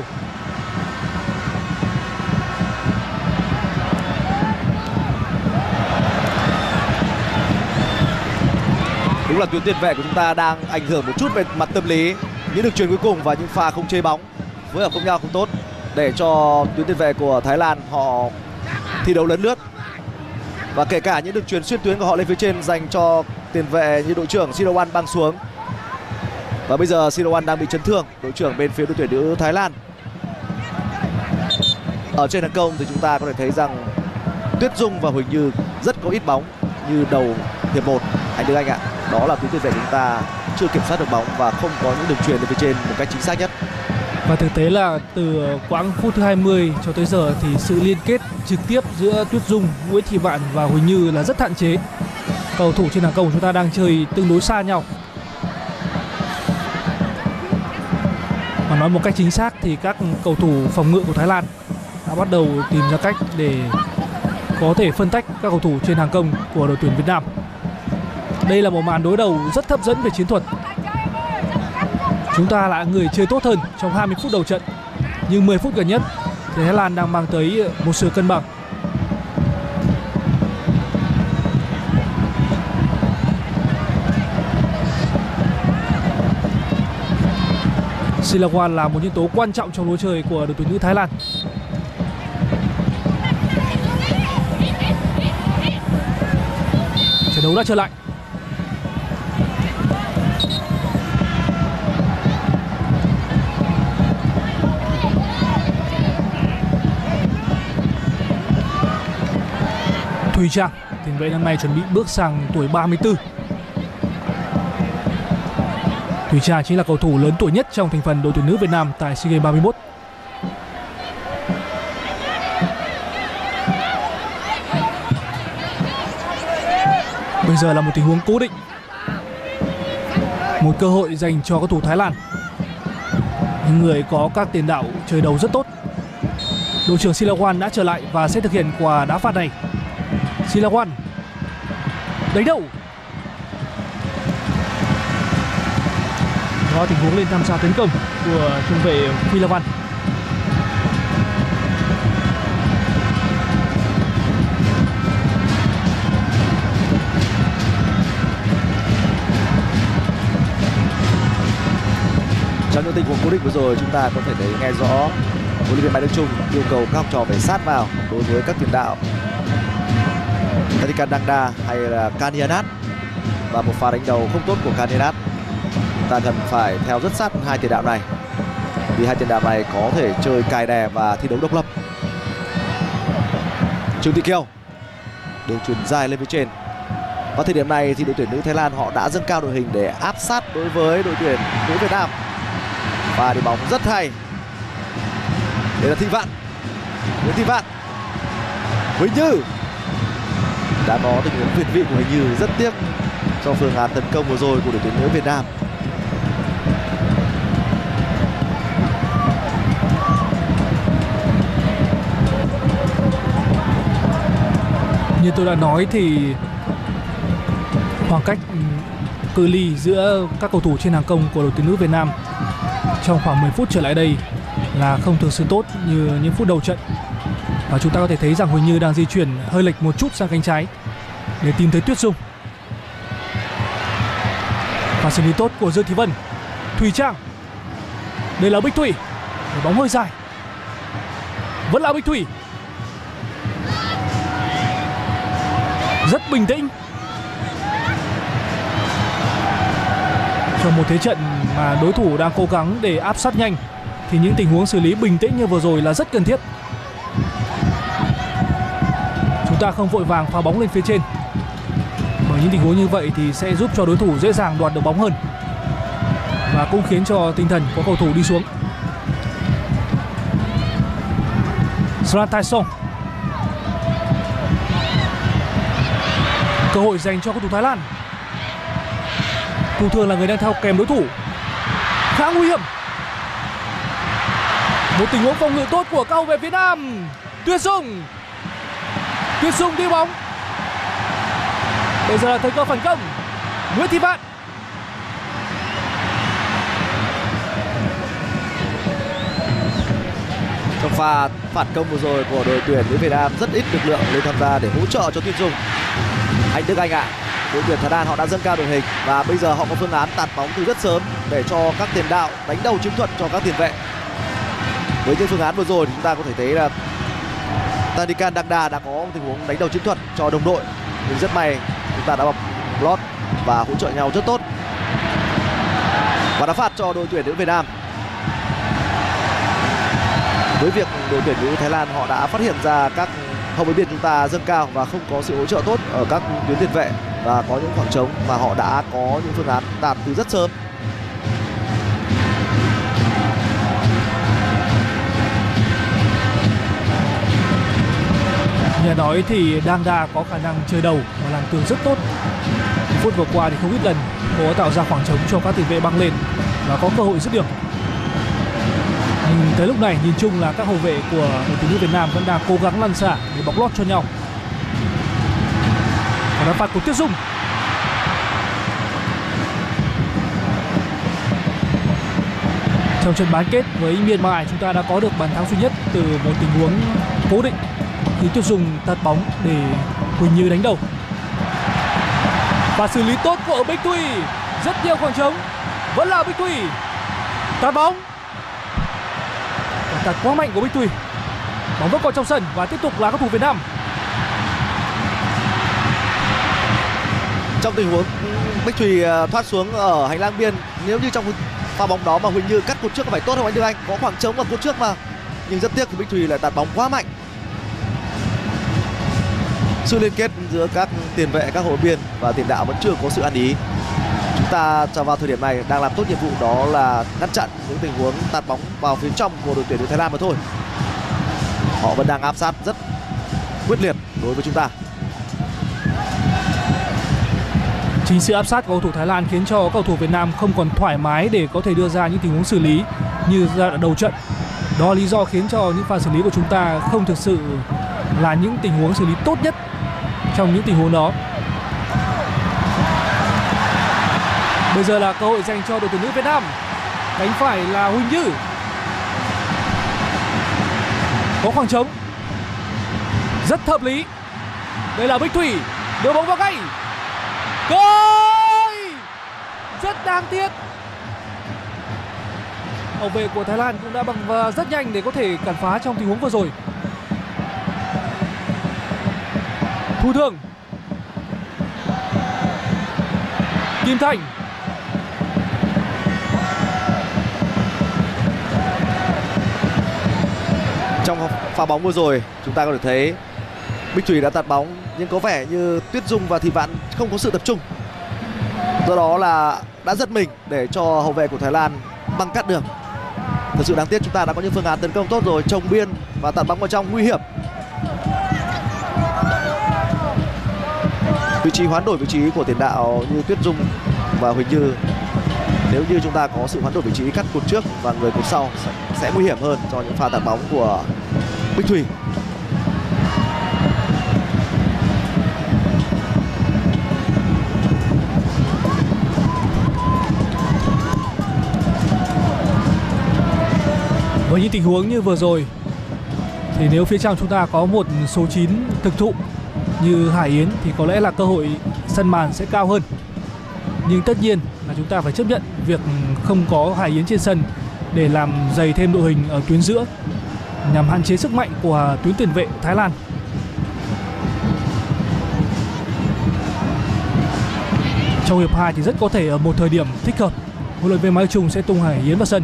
Đúng là tuyến tiền vệ của chúng ta đang ảnh hưởng một chút về mặt tâm lý. Những đường truyền cuối cùng và những pha không chế bóng phối hợp cùng nhau không tốt để cho tuyến tiền vệ của Thái Lan họ thi đấu lấn lướt. Và kể cả những đường truyền xuyên tuyến của họ lên phía trên dành cho tiền vệ như đội trưởng Sirawan băng xuống. Và bây giờ Sirawan đang bị chấn thương, đội trưởng bên phía đội tuyển nữ Thái Lan. Ở trên hàng công thì chúng ta có thể thấy rằng Tuyết Dung và Huỳnh Như rất có ít bóng như đầu hiệp 1 anh Đức Anh ạ. Đó là tuyến tiền vệ chúng ta chưa kiểm soát được bóng và không có những đường truyền lên phía trên một cách chính xác nhất. Và thực tế là từ quãng phút thứ 20 cho tới giờ thì sự liên kết trực tiếp giữa Tuyết Dung, Nguyễn Thị Vạn và Huỳnh Như là rất hạn chế. Cầu thủ trên hàng công chúng ta đang chơi tương đối xa nhau. Mà nói một cách chính xác thì các cầu thủ phòng ngự của Thái Lan đã bắt đầu tìm ra cách để có thể phân tách các cầu thủ trên hàng công của đội tuyển Việt Nam. Đây là một màn đối đầu rất hấp dẫn về chiến thuật. Chúng ta là người chơi tốt hơn trong 20 phút đầu trận, nhưng 10 phút gần nhất thì Thái Lan đang mang tới một sự cân bằng. Sirawan là một nhân tố quan trọng trong lối chơi của đội tuyển nữ Thái Lan. Trận đấu đã trở lại. Thùy Trang, tiền vệ năm nay chuẩn bị bước sang tuổi 34. Thùy Trang chính là cầu thủ lớn tuổi nhất trong thành phần đội tuyển nữ Việt Nam tại SEA Games 31. Bây giờ là một tình huống cố định. Một cơ hội dành cho cầu thủ Thái Lan. Những người có các tiền đạo chơi đầu rất tốt. Đội trưởng Sirawan đã trở lại và sẽ thực hiện quả đá phạt này. Sirawan đánh đầu. Có tình huống lên tham gia tấn công của trung vệ Phi La Văn. Trong những tình huống cố định vừa rồi chúng ta có thể thấy nghe rõ huấn luyện viên Mai Đức Chung yêu cầu các học trò phải sát vào đối với các tiền đạo Tarikan Dangda hay là Kanianat. Và một pha đánh đầu không tốt của Kanianat, ta cần phải theo rất sát hai tiền đạo này vì hai tiền đạo này có thể chơi cài đè và thi đấu độc lập. Trương Thị Kiều, đường chuyền dài lên phía trên. Vào thời điểm này thì đội tuyển nữ Thái Lan họ đã dâng cao đội hình để áp sát đối với đội tuyển nữ Việt Nam. Và đi bóng rất hay. Đây là Thị Vạn, Nguyễn Thị Vạn, Huỳnh Như. Đã có tình huống việt vị của Huỳnh Như, rất tiếc cho phương án tấn công vừa rồi của đội tuyển nữ Việt Nam. Như tôi đã nói thì khoảng cách cự ly giữa các cầu thủ trên hàng công của đội tuyển nữ Việt Nam trong khoảng 10 phút trở lại đây là không thực sự tốt như những phút đầu trận. Và chúng ta có thể thấy rằng Huỳnh Như đang di chuyển hơi lệch một chút sang cánh trái để tìm thấy Tuyết Dung. Và xử lý tốt của Dương Thị Vân. Thùy Trang. Đây là Bích Thủy. Bóng hơi dài. Vẫn là Bích Thủy. Rất bình tĩnh. Trong một thế trận mà đối thủ đang cố gắng để áp sát nhanh thì những tình huống xử lý bình tĩnh như vừa rồi là rất cần thiết. Chúng ta không vội vàng phá bóng lên phía trên, bởi những tình huống như vậy thì sẽ giúp cho đối thủ dễ dàng đoạt được bóng hơn và cũng khiến cho tinh thần của cầu thủ đi xuống. Sran Tai Song. Cơ hội dành cho cầu thủ Thái Lan. Thu Thường là người đang theo kèm đối thủ, khá nguy hiểm. Một tình huống phòng ngự tốt của các hậu vệ Việt Nam. Tuyết Dung. Tuyết Dung đi bóng. Bây giờ là thời cơ phản công. Nguyễn Thị Vạn. Trong pha phản công vừa rồi của đội tuyển nữ Việt Nam, rất ít lực lượng lên tham gia để hỗ trợ cho Tuyết Dung. Anh Đức Anh ạ, đội tuyển Thái Lan họ đã dâng cao đội hình và bây giờ họ có phương án tạt bóng từ rất sớm để cho các tiền đạo đánh đầu chiến thuật cho các tiền vệ. Với những phương án vừa rồi thì chúng ta có thể thấy là Tanikan Dangda đã có một tình huống đánh đầu chiến thuật cho đồng đội, nhưng rất may chúng ta đã bọc lót và hỗ trợ nhau rất tốt. Và đá phạt cho đội tuyển nữ Việt Nam. Với việc đội tuyển nữ Thái Lan họ đã phát hiện ra các hậu vệ biên chúng ta dâng cao và không có sự hỗ trợ tốt ở các tuyến tiền vệ và có những khoảng trống mà họ đã có những phương án tạt từ rất sớm. Nhà nói thì Dangda có khả năng chơi đầu và làm tường rất tốt. Phút vừa qua thì không ít lần cô có tạo ra khoảng trống cho các tiền vệ băng lên và có cơ hội dứt điểm. Nhưng tới lúc này nhìn chung là các hậu vệ của đội tuyển nữ Việt Nam vẫn đang cố gắng lăn xả để bọc lót cho nhau. Và đá phạt của Tuyết Dung. Trong trận bán kết với Myanmar, chúng ta đã có được bàn thắng duy nhất từ một tình huống cố định khi Tuyết Dung tạt bóng để Huỳnh Như đánh đầu. Và xử lý tốt của Bích Thủy. Rất nhiều khoảng trống. Vẫn là Bích Thủy. Tạt bóng. Tạt quá mạnh của Bích Thủy. Bóng vẫn còn trong sân và tiếp tục là các thủ Việt Nam. Trong tình huống Bích Thủy thoát xuống ở hành lang biên, nếu như trong pha bóng đó mà Huỳnh Như cắt cột trước có phải tốt không anh Đức Anh? Có khoảng trống ở cột trước mà. Nhưng rất tiếc thì Bích Thủy lại tạt bóng quá mạnh. Sự liên kết giữa các tiền vệ, các hậu biên và tiền đạo vẫn chưa có sự ăn ý. Chúng ta vào thời điểm này đang làm tốt nhiệm vụ đó là ngăn chặn những tình huống tạt bóng vào phía trong của đội tuyển Thái Lan mà thôi. Họ vẫn đang áp sát rất quyết liệt đối với chúng ta. Chính sự áp sát của cầu thủ Thái Lan khiến cho cầu thủ Việt Nam không còn thoải mái để có thể đưa ra những tình huống xử lý như ra đầu trận. Đó là lý do khiến cho những pha xử lý của chúng ta không thực sự là những tình huống xử lý tốt nhất trong những tình huống đó. Bây giờ là cơ hội dành cho đội tuyển nữ Việt Nam. Cánh phải là Huỳnh Như. Có khoảng trống. Rất hợp lý. Đây là Bích Thủy. Đưa bóng vào ngay. Cơ hội. Rất đáng tiếc. Hậu vệ của Thái Lan cũng đã bằng rất nhanh để có thể cản phá trong tình huống vừa rồi. Thu Thường. Kim Thành. Trong pha bóng vừa rồi chúng ta có thể thấy Bích Thủy đã tạt bóng nhưng có vẻ như Tuyết Dung và Thị Vạn không có sự tập trung. Do đó là đã giật mình để cho hậu vệ của Thái Lan băng cắt được. Thật sự đáng tiếc, chúng ta đã có những phương án tấn công tốt rồi, chồng biên và tạt bóng vào trong nguy hiểm. Vị trí hoán đổi vị trí của tiền đạo như Tuyết Dung và Huỳnh Như, nếu như chúng ta có sự hoán đổi vị trí cắt cột trước và người cột sau sẽ nguy hiểm hơn cho những pha tạt bóng của Bích Thủy. Với những tình huống như vừa rồi thì nếu phía trong chúng ta có một số 9 thực thụ như Hải Yến thì có lẽ là cơ hội sân màn sẽ cao hơn. Nhưng tất nhiên là chúng ta phải chấp nhận việc không có Hải Yến trên sân để làm dày thêm đội hình ở tuyến giữa nhằm hạn chế sức mạnh của tuyến tiền vệ Thái Lan. Trong hiệp 2 thì rất có thể ở một thời điểm thích hợp, huấn luyện viên Mai Đức Chung sẽ tung Hải Yến vào sân.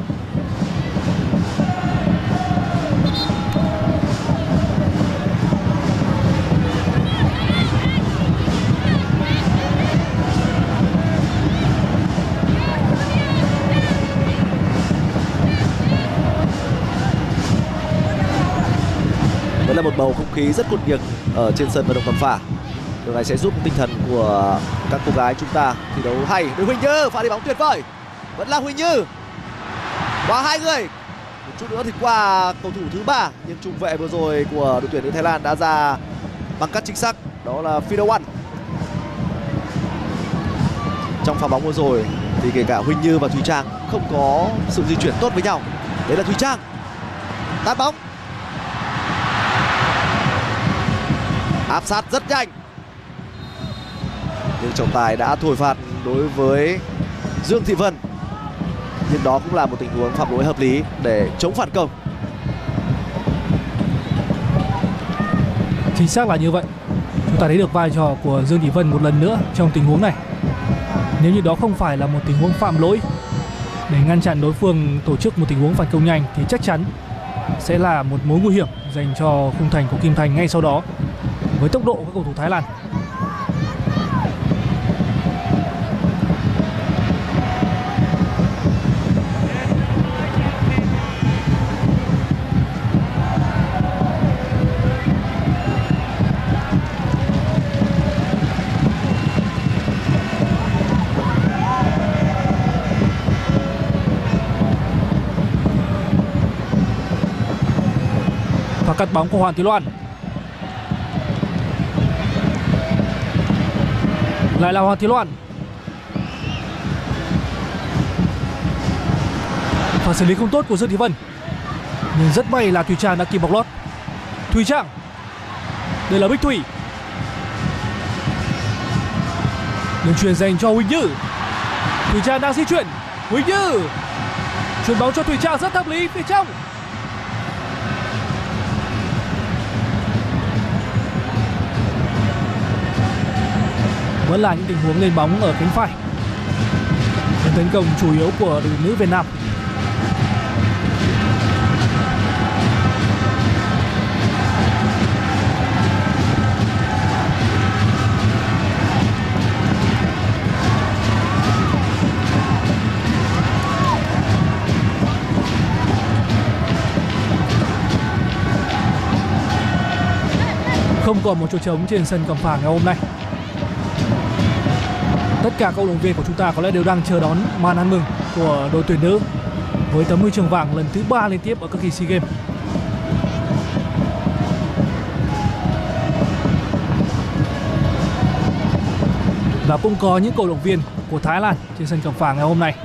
Đây là một bầu không khí rất cuồng nhiệt ở trên sân vận động Cẩm Phả. Điều này sẽ giúp tinh thần của các cô gái chúng ta thi đấu hay. Đội Huỳnh Như pha đi bóng tuyệt vời, vẫn là Huỳnh Như qua hai người, một chút nữa thì qua cầu thủ thứ 3, nhưng trung vệ vừa rồi của đội tuyển nữ Thái Lan đã ra băng cắt chính xác, đó là Phirawan. Trong pha bóng vừa rồi thì kể cả Huỳnh Như và Thùy Trang không có sự di chuyển tốt với nhau. Đấy là Thùy Trang tát bóng, áp sát rất nhanh, nhưng trọng tài đã thổi phạt đối với Dương Thị Vân. Nhưng đó cũng là một tình huống phạm lỗi hợp lý để chống phản công. Chính xác là như vậy. Chúng ta thấy được vai trò của Dương Thị Vân một lần nữa trong tình huống này. Nếu như đó không phải là một tình huống phạm lỗi để ngăn chặn đối phương tổ chức một tình huống phản công nhanh thì chắc chắn sẽ là một mối nguy hiểm dành cho khung thành của Kim Thành ngay sau đó với tốc độ của các cầu thủ Thái Lan. Và cắt bóng của Hoàng Thị Loan. Lại là Hoàng Thị Loan. Và xử lý không tốt của Dương Thị Vân, nhưng rất may là Thùy Trang đã kịp bọc lót. Thùy Trang, đây là Bích Thủy. Đường chuyền dành cho Huỳnh Như. Thùy Trang đang di chuyển. Huỳnh Như chuyền bóng cho Thùy Trang rất hợp lý phía trong. Vẫn là những tình huống lên bóng ở cánh phải. Những tấn công chủ yếu của đội nữ Việt Nam. Không còn một chỗ trống trên sân Cẩm Phả ngày hôm nay. Tất cả các vận động viên của chúng ta có lẽ đều đang chờ đón màn ăn mừng của đội tuyển nữ với tấm huy chương vàng lần thứ 3 liên tiếp ở các kỳ SEA Games. Và cũng có những cổ động viên của Thái Lan trên sân Cẩm Phả ngày hôm nay.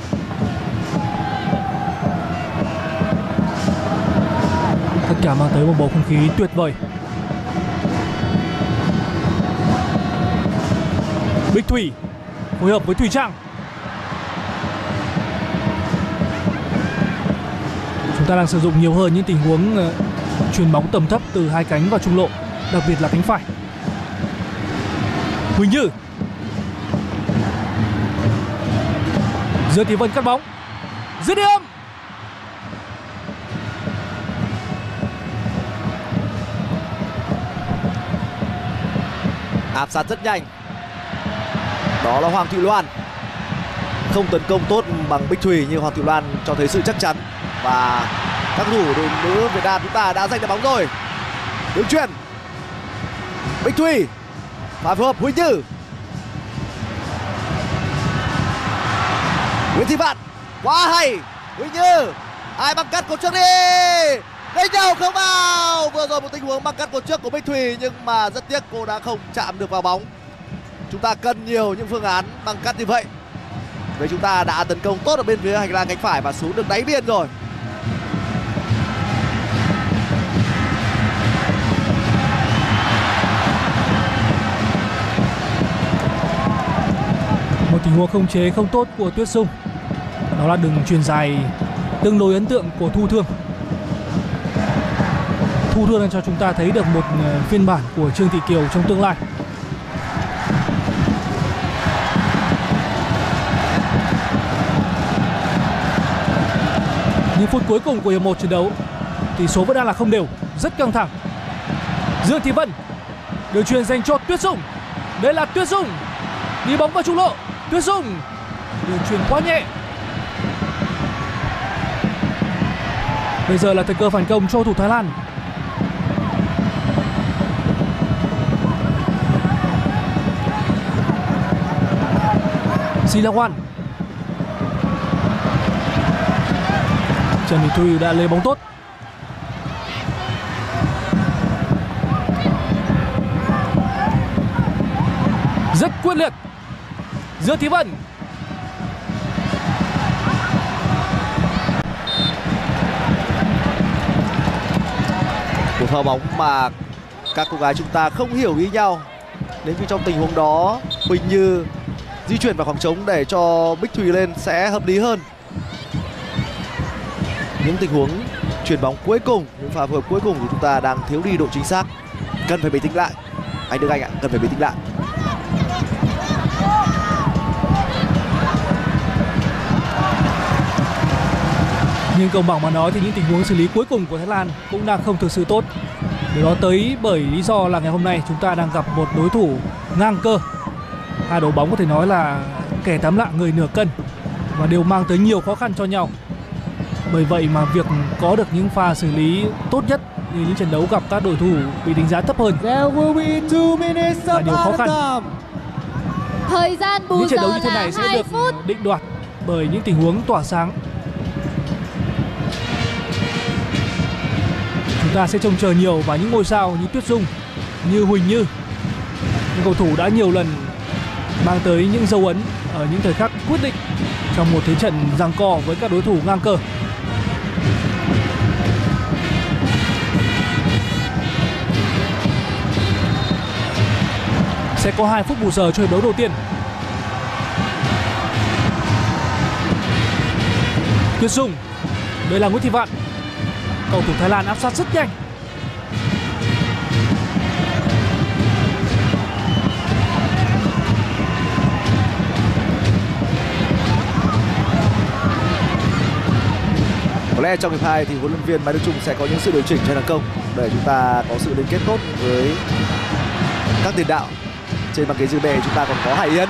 Tất cả mang tới một bầu không khí tuyệt vời. Bích Thủy phối hợp với Thùy Trang. Chúng ta đang sử dụng nhiều hơn những tình huống chuyền bóng tầm thấp từ hai cánh vào trung lộ, đặc biệt là cánh phải. Huỳnh Như. Dương Thị Vân cắt bóng. Dứt điểm. áp sát rất nhanh. Đó là Hoàng Thụy Loan. Không tấn công tốt bằng Bích Thùy nhưng Hoàng Thụy Loan cho thấy sự chắc chắn. Và các thủ đội nữ Việt Nam chúng ta đã giành được bóng rồi. Đường chuyền Bích Thùy, pha phối hợp Huỳnh Như, Nguyễn Thị Vạn, quá hay. Huỳnh Như, ai băng cắt cột trước đi, đánh nhau không vào. Vừa rồi một tình huống băng cắt cột trước của Bích Thùy nhưng mà rất tiếc cô đã không chạm được vào bóng. Chúng ta cần nhiều những phương án băng cắt như vậy. Vậy chúng ta đã tấn công tốt ở bên phía hành lang cánh phải và xuống được đáy biên rồi. Một tình huống không chế không tốt của Tuyết Dung. Đó là đường chuyền dài tương đối ấn tượng của Thu Thương. Thu Thương đang cho chúng ta thấy được một phiên bản của Trương Thị Kiều trong tương lai. Những phút cuối cùng của hiệp 1 trận đấu, tỷ số vẫn đang là không đều, rất căng thẳng. Dương Thị Vân, đường chuyền dành cho Tuyết Dung. Đây là Tuyết Dung, đi bóng vào trung lộ. Tuyết Dung, đường chuyền quá nhẹ. Bây giờ là thời cơ phản công cho cầu thủ Thái Lan. Silawan, Trần Thị Thùy đã lấy bóng tốt. Rất quyết liệt. Dương Thị Vân, một pha bóng mà các cô gái chúng ta không hiểu ý nhau. Nếu như trong tình huống đó Huỳnh Như di chuyển vào khoảng trống để cho Bích Thùy lên sẽ hợp lý hơn. Những tình huống chuyền bóng cuối cùng, những pha phối hợp cuối cùng của chúng ta đang thiếu đi độ chính xác. Cần phải bình tĩnh lại. Anh Đức Anh ạ, cần phải bình tĩnh lại. Nhưng công bằng mà nói thì những tình huống xử lý cuối cùng của Thái Lan cũng đang không thực sự tốt. Điều đó tới bởi lý do là ngày hôm nay chúng ta đang gặp một đối thủ ngang cơ. Hai đội bóng có thể nói là kẻ tám lạng người nửa cân và đều mang tới nhiều khó khăn cho nhau. Bởi vậy mà việc có được những pha xử lý tốt nhất như những trận đấu gặp các đối thủ bị đánh giá thấp hơn là điều khó khăn. Thời gian bù những trận đấu giờ như thế này là sẽ 2 được phút. định đoạt bởi những tình huống tỏa sáng. Chúng ta sẽ trông chờ nhiều vào những ngôi sao như Tuyết Dung, như Huỳnh Như. Những cầu thủ đã nhiều lần mang tới những dấu ấn ở những thời khắc quyết định trong một thế trận giằng co với các đối thủ ngang cơ. Sẽ có 2 phút bù giờ cho hiệp đấu đầu tiên. Tuyết Dung, đây là Nguyễn Thị Vạn. Cầu thủ Thái Lan áp sát rất nhanh. Có lẽ trong hiệp 2 thì huấn luyện viên Mai Đức Chung sẽ có những sự điều chỉnh cho tấn công để chúng ta có sự liên kết tốt với các tiền đạo. Trên băng ghế dự bị chúng ta còn có Hải Yến.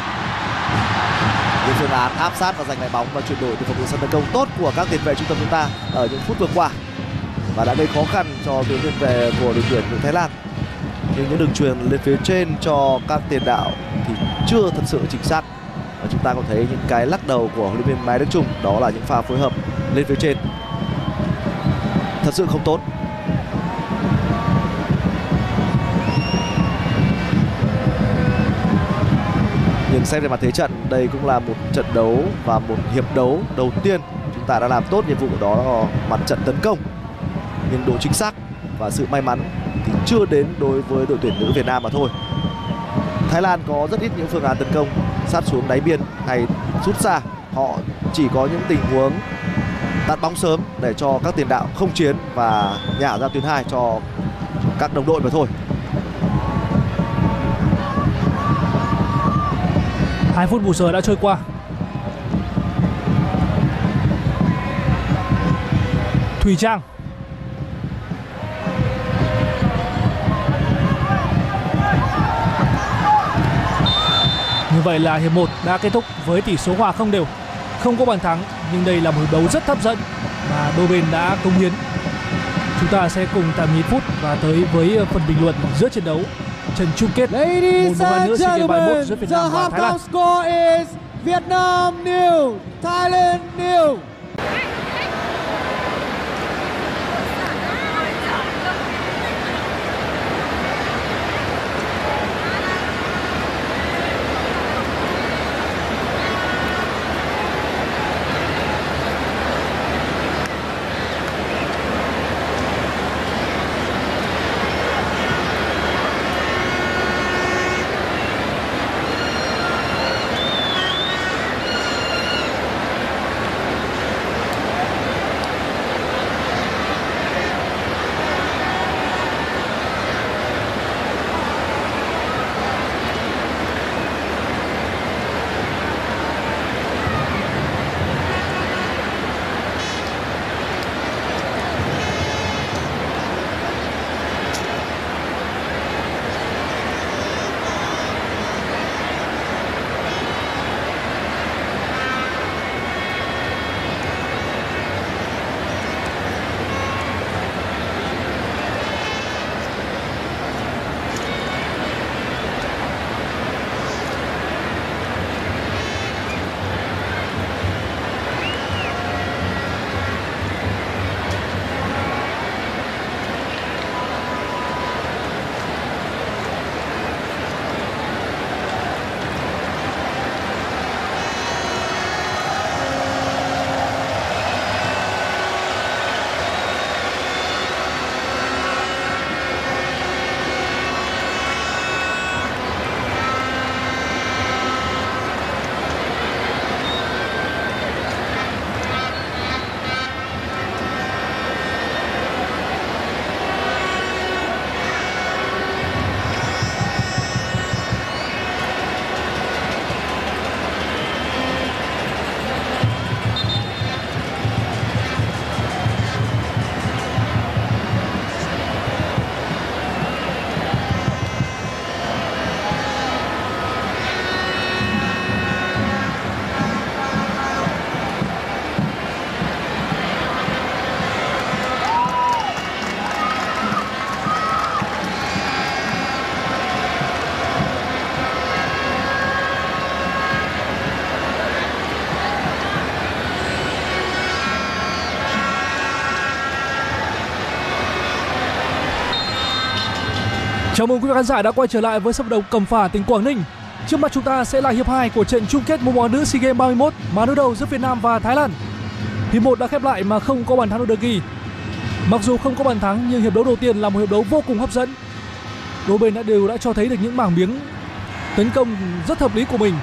Những phương án áp sát và giành lại bóng và chuyển đổi từ phòng ngự sang tấn công tốt của các tiền vệ trung tâm chúng ta ở những phút vừa qua và đã gây khó khăn cho tuyến tiền vệ của đội tuyển nữ Thái Lan. Nhưng những đường truyền lên phía trên cho các tiền đạo thì chưa thật sự chính xác. Và chúng ta có thấy những cái lắc đầu của huấn luyện viên Mai Đức Chung, đó là những pha phối hợp lên phía trên thật sự không tốt. Nhưng xét về mặt thế trận, đây cũng là một trận đấu và một hiệp đấu đầu tiên chúng ta đã làm tốt nhiệm vụ đó là mặt trận tấn công. Nhưng độ chính xác và sự may mắn thì chưa đến đối với đội tuyển nữ Việt Nam mà thôi. Thái Lan có rất ít những phương án tấn công sát xuống đáy biên hay rút xa. Họ chỉ có những tình huống tạt bóng sớm để cho các tiền đạo không chiến và nhả ra tuyến 2 cho các đồng đội mà thôi. 2 phút bù giờ đã trôi qua. Thùy Trang, vậy là hiệp 1 đã kết thúc với tỷ số hòa không đều, không có bàn thắng, nhưng đây là một hiệp đấu rất hấp dẫn mà đôi bên đã cống hiến. Chúng ta sẽ cùng tạm nghỉ phút và tới với phần bình luận giữa trận đấu trận chung kết một mùa nữa SEA Games 31 giữa Việt Nam và Thái Lan. Score is Vietnam nil, Thailand nil. Chào mừng quý vị khán giả đã quay trở lại với sân vận động Cẩm Phả, tỉnh Quảng Ninh. Trước mặt chúng ta sẽ là hiệp 2 của trận chung kết môn bóng nữ SEA Games 31 mà đối đầu giữa Việt Nam và Thái Lan. Hiệp 1 đã khép lại mà không có bàn thắng được ghi. Mặc dù không có bàn thắng nhưng hiệp đấu đầu tiên là một hiệp đấu vô cùng hấp dẫn. Đôi bên đều đã cho thấy được những mảng miếng tấn công rất hợp lý của mình.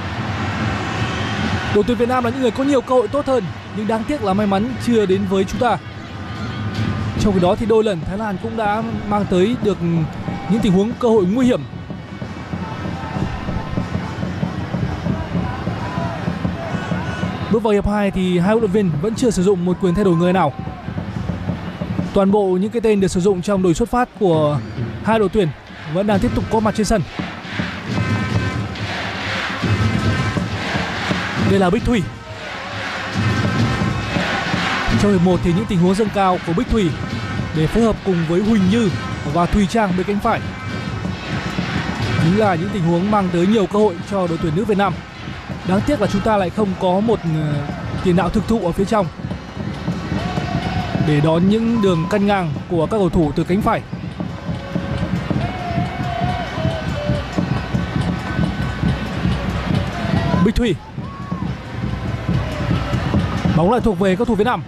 Đội tuyển Việt Nam là những người có nhiều cơ hội tốt hơn nhưng đáng tiếc là may mắn chưa đến với chúng ta. Trong khi đó thì đôi lần Thái Lan cũng đã mang tới được những tình huống cơ hội nguy hiểm. Bước vào hiệp 2 thì hai huấn luyện viên vẫn chưa sử dụng một quyền thay đổi người nào. Toàn bộ những cái tên được sử dụng trong đội xuất phát của hai đội tuyển vẫn đang tiếp tục có mặt trên sân. Đây là Bích Thủy. Trong hiệp 1 thì những tình huống dâng cao của Bích Thủy để phối hợp cùng với Huỳnh Như và Thùy Trang bên cánh phải chính là những tình huống mang tới nhiều cơ hội cho đội tuyển nữ Việt Nam. Đáng tiếc là chúng ta lại không có một tiền đạo thực thụ ở phía trong để đón những đường cắt ngang của các cầu thủ từ cánh phải. Bích Thủy, bóng lại thuộc về cầu thủ Việt Nam.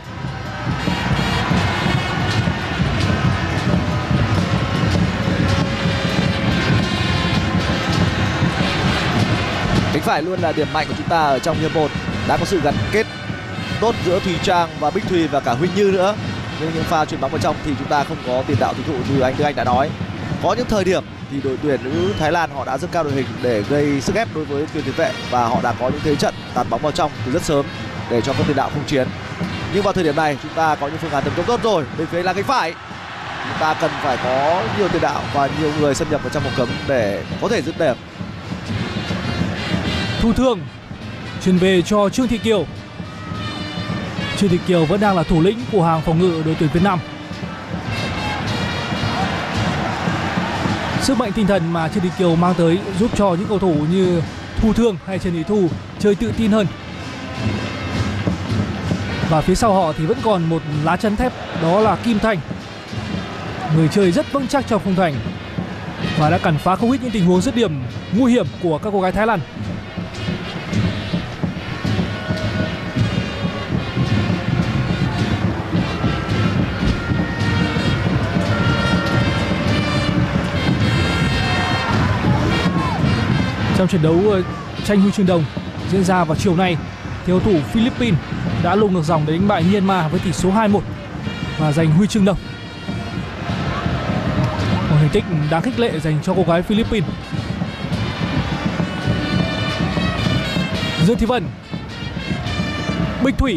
Cánh phải luôn là điểm mạnh của chúng ta ở trong hiệp 1. Đã có sự gắn kết tốt giữa Thùy Trang và Bích Thùy và cả Huỳnh Như nữa. Nhưng những pha chuyền bóng vào trong thì chúng ta không có tiền đạo thực thụ như anh Đức Anh đã nói. Có những thời điểm thì đội tuyển nữ Thái Lan họ đã dâng cao đội hình để gây sức ép đối với tuyển tiền vệ và họ đã có những thế trận tạt bóng vào trong từ rất sớm để cho các tiền đạo không chiến. Nhưng vào thời điểm này chúng ta có những phương án tấn công tốt rồi. Bên phía là cánh phải, chúng ta cần phải có nhiều tiền đạo và nhiều người xâm nhập vào trong vòng cấm để có thể dứt điểm. Thu Thương chuyền về cho Trương Thị Kiều. Trương Thị Kiều vẫn đang là thủ lĩnh của hàng phòng ngự đội tuyển Việt Nam. Sức mạnh tinh thần mà Trương Thị Kiều mang tới giúp cho những cầu thủ như Thu Thương hay Trần Thị Thu chơi tự tin hơn. Và phía sau họ thì vẫn còn một lá chắn thép, đó là Kim Thành, người chơi rất vững chắc trong khung thành và đã cản phá không ít những tình huống dứt điểm nguy hiểm của các cô gái Thái Lan. Trong trận đấu tranh huy chương đồng diễn ra vào chiều nay, cầu thủ Philippines đã lùng ngược dòng để đánh bại Myanmar với tỷ số 2-1 và giành huy chương đồng. Một thành tích đáng khích lệ dành cho cô gái Philippines. Dương Thị Vân, Bích Thủy,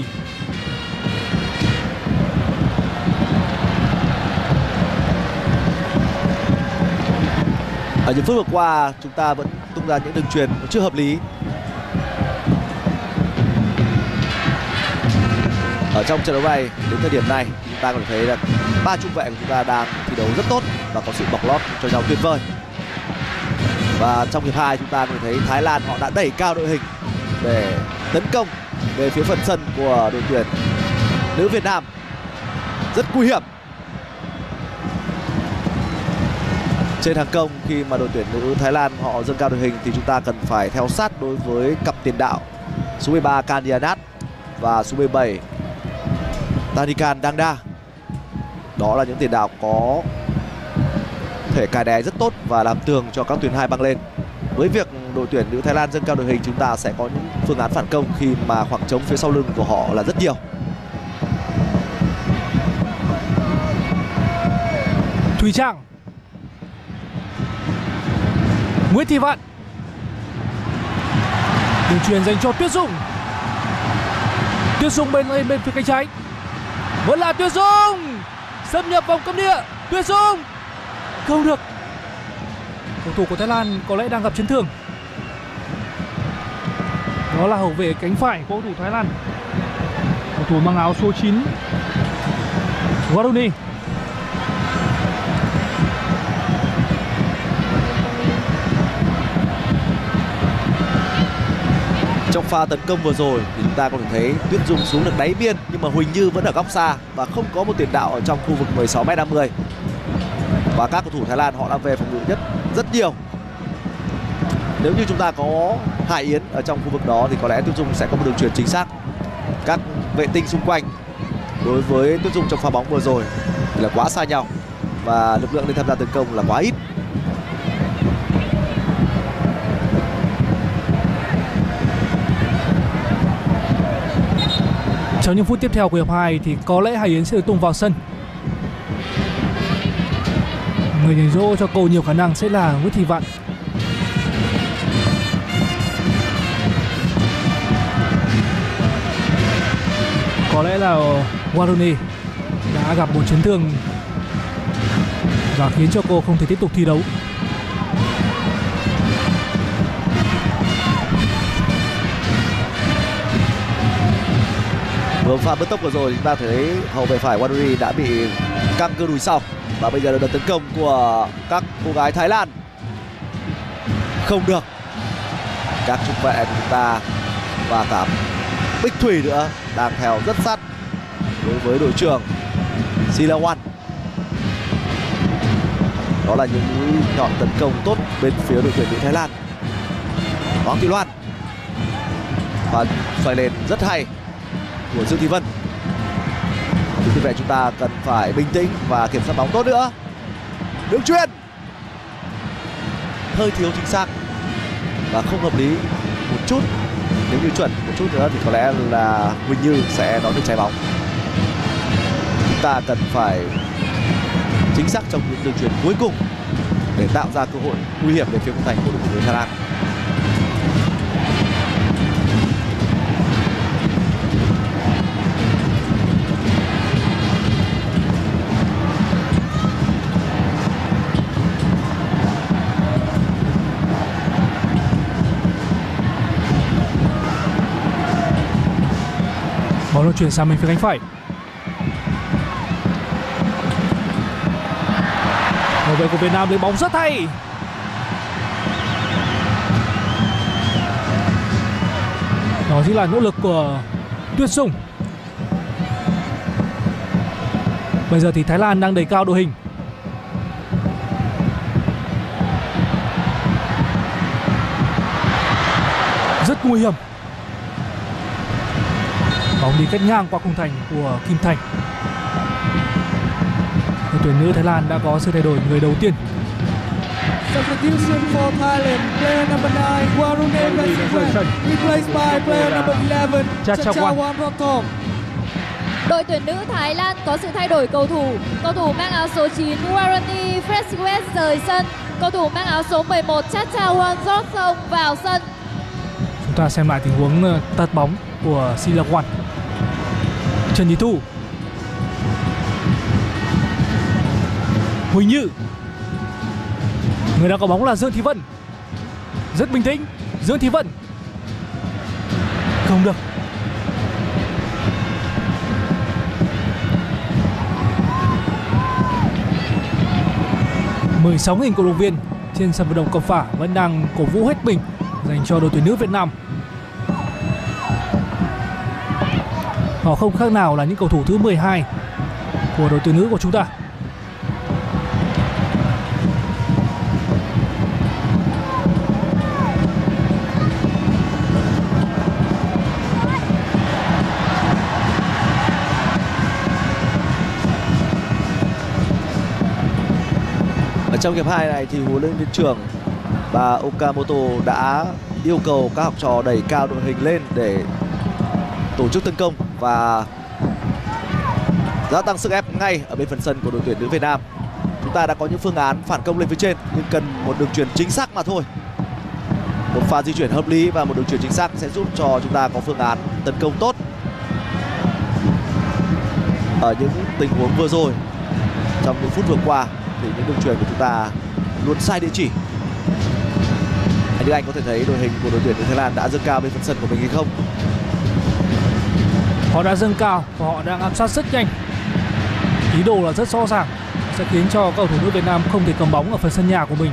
ở những phút vừa qua chúng ta vẫn tung ra những đường chuyền chưa hợp lý. Ở trong trận đấu này đến thời điểm này chúng ta có thể thấy là ba trung vệ của chúng ta đang thi đấu rất tốt và có sự bọc lót cho nhau tuyệt vời. Và trong hiệp 2 chúng ta có thể thấy Thái Lan họ đã đẩy cao đội hình để tấn công về phía phần sân của đội tuyển nữ Việt Nam, rất nguy hiểm. Trên hàng công khi mà đội tuyển nữ Thái Lan họ dâng cao đội hình thì chúng ta cần phải theo sát đối với cặp tiền đạo số 13 Kandianat và số 17 Tanikan Dangda. Đó là những tiền đạo có thể cài đè rất tốt và làm tường cho các tuyến hai băng lên. Với việc đội tuyển nữ Thái Lan dâng cao đội hình, chúng ta sẽ có những phương án phản công khi mà khoảng trống phía sau lưng của họ là rất nhiều. Thùy Trang, Nguyễn Thị Vạn, đường chuyền dành cho Tuyết Dung. Tuyết Dung bên phía cánh trái, vẫn là Tuyết Dung xâm nhập vòng cấm địa. Tuyết Dung không được. Cầu thủ của Thái Lan có lẽ đang gặp chấn thương. Đó là hậu vệ cánh phải của cầu thủ Thái Lan, cầu thủ mang áo số 9 Waruni. Trong pha tấn công vừa rồi thì chúng ta có thể thấy Tuyết Dung xuống được đáy biên, nhưng mà Huỳnh Như vẫn ở góc xa và không có một tiền đạo ở trong khu vực 16m50. Và các cầu thủ Thái Lan họ đã về phòng ngự rất nhiều. Nếu như chúng ta có Hải Yến ở trong khu vực đó thì có lẽ Tuyết Dung sẽ có một đường chuyền chính xác. Các vệ tinh xung quanh đối với Tuyết Dung trong pha bóng vừa rồi thì là quá xa nhau và lực lượng nên tham gia tấn công là quá ít. Trong những phút tiếp theo của hiệp 2 thì có lẽ Hải Yến sẽ được tung vào sân. Người nhảy dỗ cho cô nhiều khả năng sẽ là Nguyễn Thị Vạn. Có lẽ là Waruni đã gặp một chấn thương và khiến cho cô không thể tiếp tục thi đấu. Vừa pha bứt tốc vừa rồi chúng ta thấy hậu vệ phải Waruni đã bị căng cơ đùi sau và bây giờ là đợt tấn công của các cô gái Thái Lan không được. Các trung vệ của chúng ta và cả Bích Thủy nữa đang theo rất sát đối với đội trưởng Silawan. Đó là những mũi nhọn tấn công tốt bên phía đội tuyển nữ Thái Lan. Hoàng Thị Loan và xoay lên rất hay của Dương Thị Vân. Vì vậy chúng ta cần phải bình tĩnh và kiểm soát bóng tốt nữa. Đường chuyền hơi thiếu chính xác và không hợp lý một chút. Nếu như chuẩn một chút nữa thì có lẽ là Huỳnh Như sẽ đón được trái bóng. Chúng ta cần phải chính xác trong những đường chuyền cuối cùng để tạo ra cơ hội nguy hiểm về phía khung thành của đội tuyển Thái Lan. Bóng được chuyển sang bên phía cánh phải. Hậu vệ của Việt Nam lấy bóng rất hay. Đó chính là nỗ lực của Tuyết Sung. Bây giờ thì Thái Lan đang đẩy cao đội hình. Rất nguy hiểm. Bóng đi cách ngang qua khung thành của Kim Thành. Đội tuyển nữ Thái Lan đã có sự thay đổi người đầu tiên. Substitution for Thailand. Player number 9, Warune Rasiwan, replaced by player number 11, Chachawan Rotom. Đội tuyển nữ Thái Lan có sự thay đổi cầu thủ. Cầu thủ mang áo số 9 Waruni Freshwest rời sân. Cầu thủ mang áo số 11 Chachawan Rotom vào sân. Chúng ta xem lại tình huống tạt bóng của Silawan. Trần Thị Thu, Huỳnh Như. Người đang có bóng là Dương Thị Vân. Rất bình tĩnh. Dương Thị Vân không được. Mười 16.000 cổ động viên trên sân vận động Cẩm Phả vẫn đang cổ vũ hết mình dành cho đội tuyển nữ Việt Nam. Họ không khác nào là những cầu thủ thứ 12 của đội tuyển nữ của chúng ta. Ở trong hiệp 2 này thì huấn luyện viên trưởng bà Okamoto đã yêu cầu các học trò đẩy cao đội hình lên để tổ chức tấn công và gia tăng sức ép ngay ở bên phần sân của đội tuyển nữ Việt Nam. Chúng ta đã có những phương án phản công lên phía trên nhưng cần một đường chuyền chính xác mà thôi. Một pha di chuyển hợp lý và một đường chuyền chính xác sẽ giúp cho chúng ta có phương án tấn công tốt. Ở những tình huống vừa rồi, trong những phút vừa qua thì những đường chuyền của chúng ta luôn sai địa chỉ. Anh Đức Anh có thể thấy đội hình của đội tuyển Thái Lan đã dâng cao bên phần sân của mình hay không? Họ đã dâng cao và họ đang áp sát rất nhanh. Ý đồ là rất rõ ràng, sẽ khiến cho cầu thủ nữ Việt Nam không thể cầm bóng ở phần sân nhà của mình.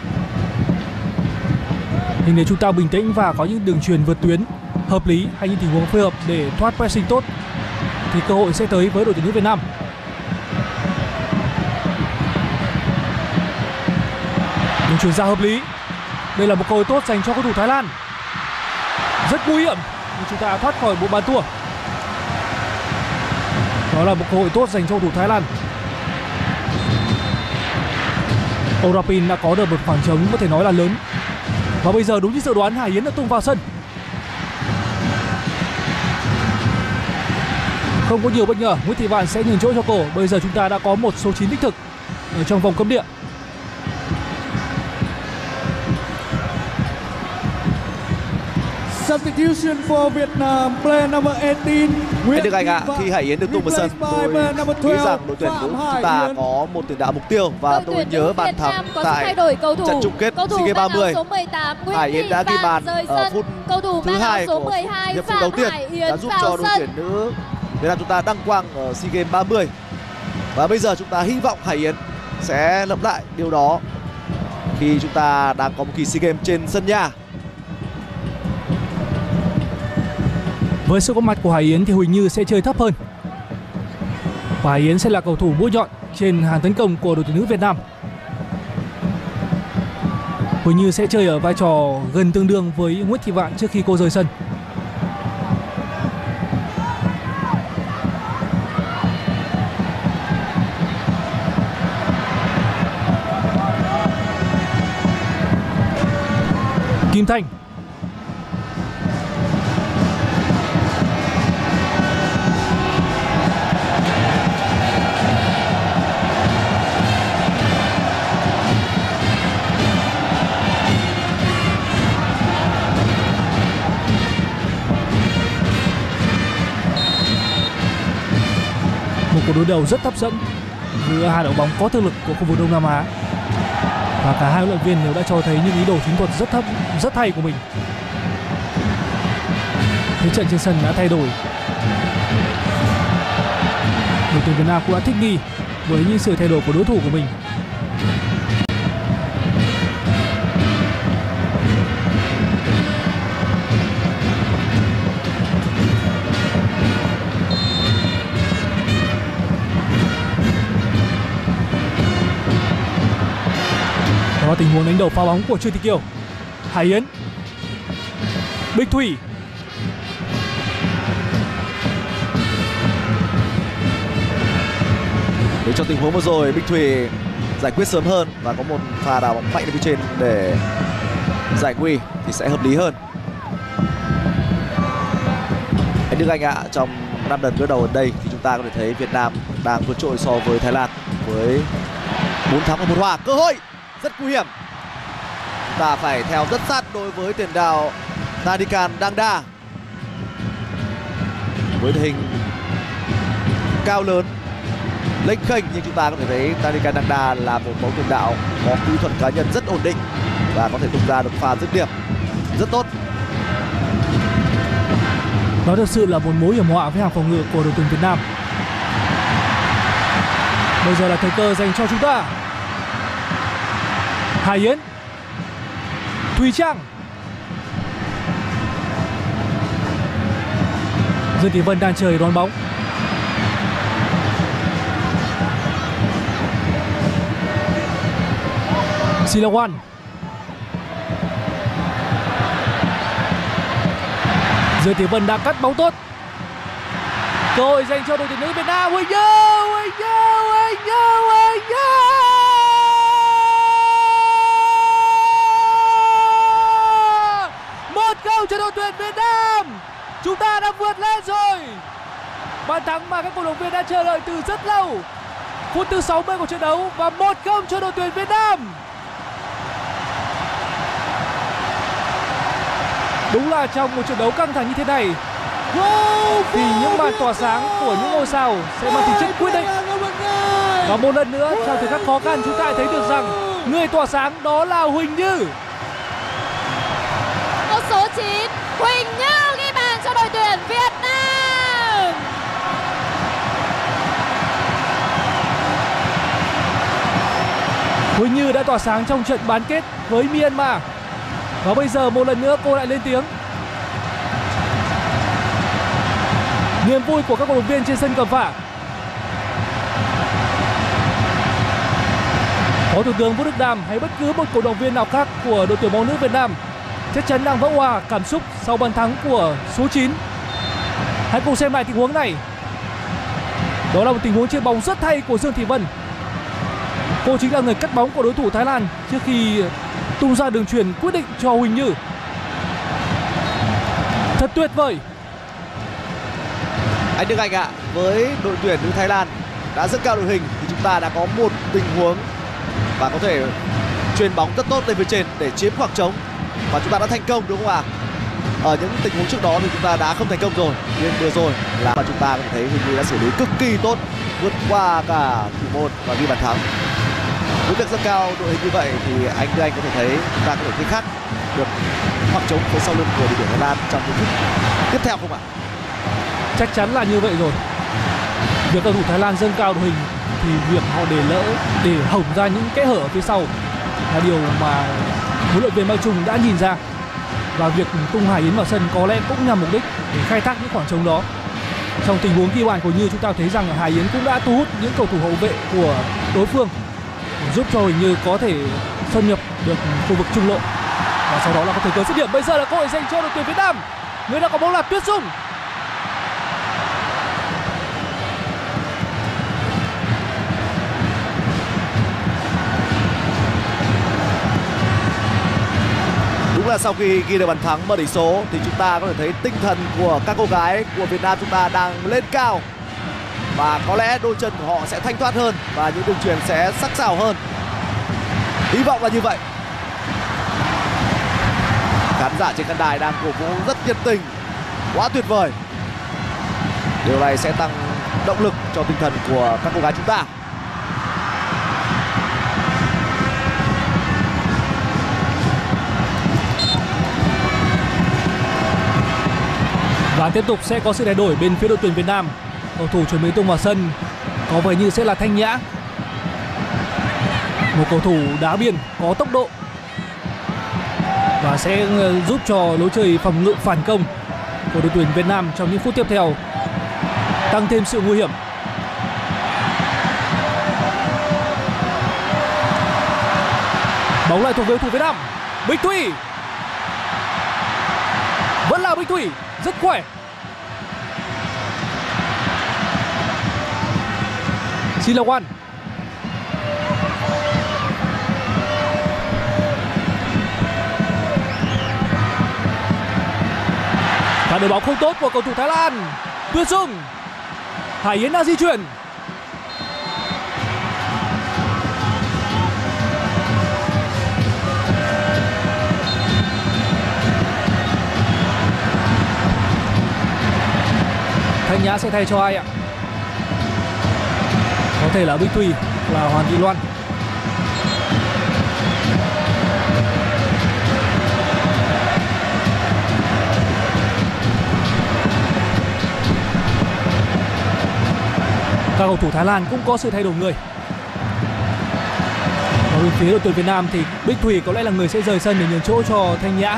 Nhưng nếu chúng ta bình tĩnh và có những đường chuyền vượt tuyến hợp lý hay những tình huống phối hợp để thoát pressing tốt thì cơ hội sẽ tới với đội tuyển nữ Việt Nam. Đường chuyền ra hợp lý. Đây là một cơ hội tốt dành cho cầu thủ Thái Lan. Rất nguy hiểm nhưng chúng ta thoát khỏi bộ bàn tua. Đó là một cơ hội tốt dành cho cầu thủ Thái Lan. Orapin đã có được một khoảng trống có thể nói là lớn. Và bây giờ đúng như dự đoán, Hải Yến đã tung vào sân. Không có nhiều bất ngờ, Nguyễn Thị Vạn sẽ nhường chỗ cho cô. Bây giờ chúng ta đã có một số 9 đích thực ở trong vòng cấm địa. Substitution for Vietnam, player number 18. Anh Đức Anh ạ, khi Hải Yến được tung vào sân, tôi nghĩ rằng đội tuyển của chúng ta có một tiền đạo mục tiêu và tôi nhớ bàn thắng tại trận chung kết SEA Games 30. Hải Yến đã ghi bàn ở phút thứ 2 của hiệp phụ đầu tiên đã giúp cho đội tuyển nữ Việt Nam chúng ta đăng quang ở SEA Games 30. Và bây giờ chúng ta hy vọng Hải Yến sẽ lặp lại điều đó khi chúng ta đang có một kỳ SEA Games trên sân nhà. Với sự có mặt của Hải Yến thì Huỳnh Như sẽ chơi thấp hơn. Và Hải Yến sẽ là cầu thủ mũi nhọn trên hàng tấn công của đội tuyển nữ Việt Nam. Huỳnh Như sẽ chơi ở vai trò gần tương đương với Nguyễn Thị Vạn trước khi cô rời sân. Kim Thanh. Một cuộc đối đầu rất hấp dẫn giữa hai đội bóng có thực lực của khu vực Đông Nam Á. Và cả hai huấn luyện viên đều đã cho thấy những ý đồ chiến thuật rất hay của mình. Thế trận trên sân đã thay đổi Đội tuyển Việt Nam cũng đã thích nghi với những sự thay đổi của đối thủ của mình. Đó, tình huống đánh đầu phá bóng của Trương Thị Kiều. Hải Yến, Bích Thủy, Để cho tình huống vừa rồi Bích Thủy giải quyết sớm hơn và có một pha đá bóng mạnh lên phía trên để giải nguy thì sẽ hợp lý hơn. Anh Đức Anh ạ, trong 5 lần gỡ đầu ở đây thì chúng ta có thể thấy Việt Nam đang vượt trội so với Thái Lan với 4 thắng và 1 hòa. Cơ hội rất nguy hiểm. Chúng ta phải theo rất sát đối với tiền đạo Nadikan Dangda với thể hình cao lớn lênh khênh, nhưng chúng ta có thể thấy Nadikan Dangda là một mẫu tiền đạo có kỹ thuật cá nhân rất ổn định và có thể tung ra được pha dứt điểm rất tốt. Đó thực sự là một mối hiểm họa với hàng phòng ngự của đội tuyển Việt Nam. Bây giờ là thời cơ dành cho chúng ta. Hải Yến, Thùy Trang, Dương Thị Vân đang chờ đón bóng. Silawan, Dương Thị Vân đang cắt bóng tốt. Cơ hội dành cho đội tuyển nữ Việt Nam. Huỳnh Như 1-0 cho đội tuyển Việt Nam. Chúng ta đã vượt lên rồi. Bàn thắng mà các cổ động viên đã chờ đợi từ rất lâu. Phút thứ 60 của trận đấu và 1-0 cho đội tuyển Việt Nam. Đúng là trong một trận đấu căng thẳng như thế này thì những màn tỏa sáng của những ngôi sao sẽ mang tính chất quyết định. Và một lần nữa trong thời khắc khó khăn chúng ta thấy được rằng người tỏa sáng đó là Huỳnh Như. Câu số 9 Huỳnh Như ghi bàn cho đội tuyển Việt Nam. Huỳnh Như đã tỏa sáng trong trận bán kết với Myanmar. Và bây giờ một lần nữa cô lại lên tiếng. Niềm vui của các cổ động viên trên sân Cẩm Phả. Phó Thủ tướng Vũ Đức Đam hay bất cứ một cổ động viên nào khác của đội tuyển bóng nữ Việt Nam chắc chắn đang vỡ òa cảm xúc sau bàn thắng của số 9. Hãy cùng xem lại tình huống này. Đó là một tình huống chuyền bóng rất hay của Dương Thị Vân. Cô chính là người cắt bóng của đối thủ Thái Lan trước khi tung ra đường chuyền quyết định cho Huỳnh Như. Thật tuyệt vời. Anh Đức Anh ạ, với đội tuyển nữ Thái Lan đã rất cao đội hình thì chúng ta đã có một tình huống và có thể chuyền bóng rất tốt lên phía trên để chiếm khoảng trống và chúng ta đã thành công, đúng không ạ? Ở những tình huống trước đó thì chúng ta đã không thành công rồi, nhưng vừa rồi là mà chúng ta có thể thấy Huỳnh Như đã xử lý cực kỳ tốt, vượt qua cả thủ môn và ghi bàn thắng. Với việc rất cao đội hình như vậy thì anh Đức Anh có thể thấy chúng ta có thể thấy khác được khoảng trống phía sau lưng của đội tuyển Thái Lan trong những phút tiếp theo không ạ? Chắc chắn là như vậy rồi. Việc cầu thủ Thái Lan dâng cao đội hình thì việc họ để lỡ, để hổng ra những kẽ hở ở phía sau là điều mà huấn luyện viên Mai Trung đã nhìn ra. Và việc tung Hải Yến vào sân có lẽ cũng nhằm mục đích để khai thác những khoảng trống đó. Trong tình huống ghi bàn của Như, chúng ta thấy rằng Hải Yến cũng đã thu hút những cầu thủ hậu vệ của đối phương, giúp cho Huỳnh Như có thể xâm nhập được khu vực trung lộ và sau đó là có thời cơ dứt điểm. Bây giờ là cơ hội dành cho đội tuyển Việt Nam. Người đã có bóng là Tuyết Dung. Đúng là sau khi ghi được bàn thắng mở tỷ số thì chúng ta có thể thấy tinh thần của các cô gái của Việt Nam chúng ta đang lên cao. Và có lẽ đôi chân của họ sẽ thanh thoát hơn và những đường chuyền sẽ sắc sảo hơn. Hy vọng là như vậy. Khán giả trên khán đài đang cổ vũ rất nhiệt tình, quá tuyệt vời. Điều này sẽ tăng động lực cho tinh thần của các cô gái chúng ta. Và tiếp tục sẽ có sự thay đổi bên phía đội tuyển Việt Nam. Cầu thủ chuẩn bị tung vào sân có vẻ như sẽ là Thanh Nhã, một cầu thủ đá biên có tốc độ và sẽ giúp cho lối chơi phòng ngự phản công của đội tuyển Việt Nam trong những phút tiếp theo tăng thêm sự nguy hiểm. Bóng lại thuộc về thủ Việt Nam, Bích Thủy, vẫn là Bích Thủy, rất khỏe. Silawan, và đội bóng không tốt của cầu thủ Thái Lan. Tuyệt Dung, Hải Yến đang di chuyển. Thanh Nhã sẽ thay cho ai ạ? Có thể là Bích Thủy, là Hoàng Thị Loan. Các cầu thủ Thái Lan cũng có sự thay đổi người. Ở bên phía đội tuyển Việt Nam thì Bích Thủy có lẽ là người sẽ rời sân để nhường chỗ cho Thanh Nhã.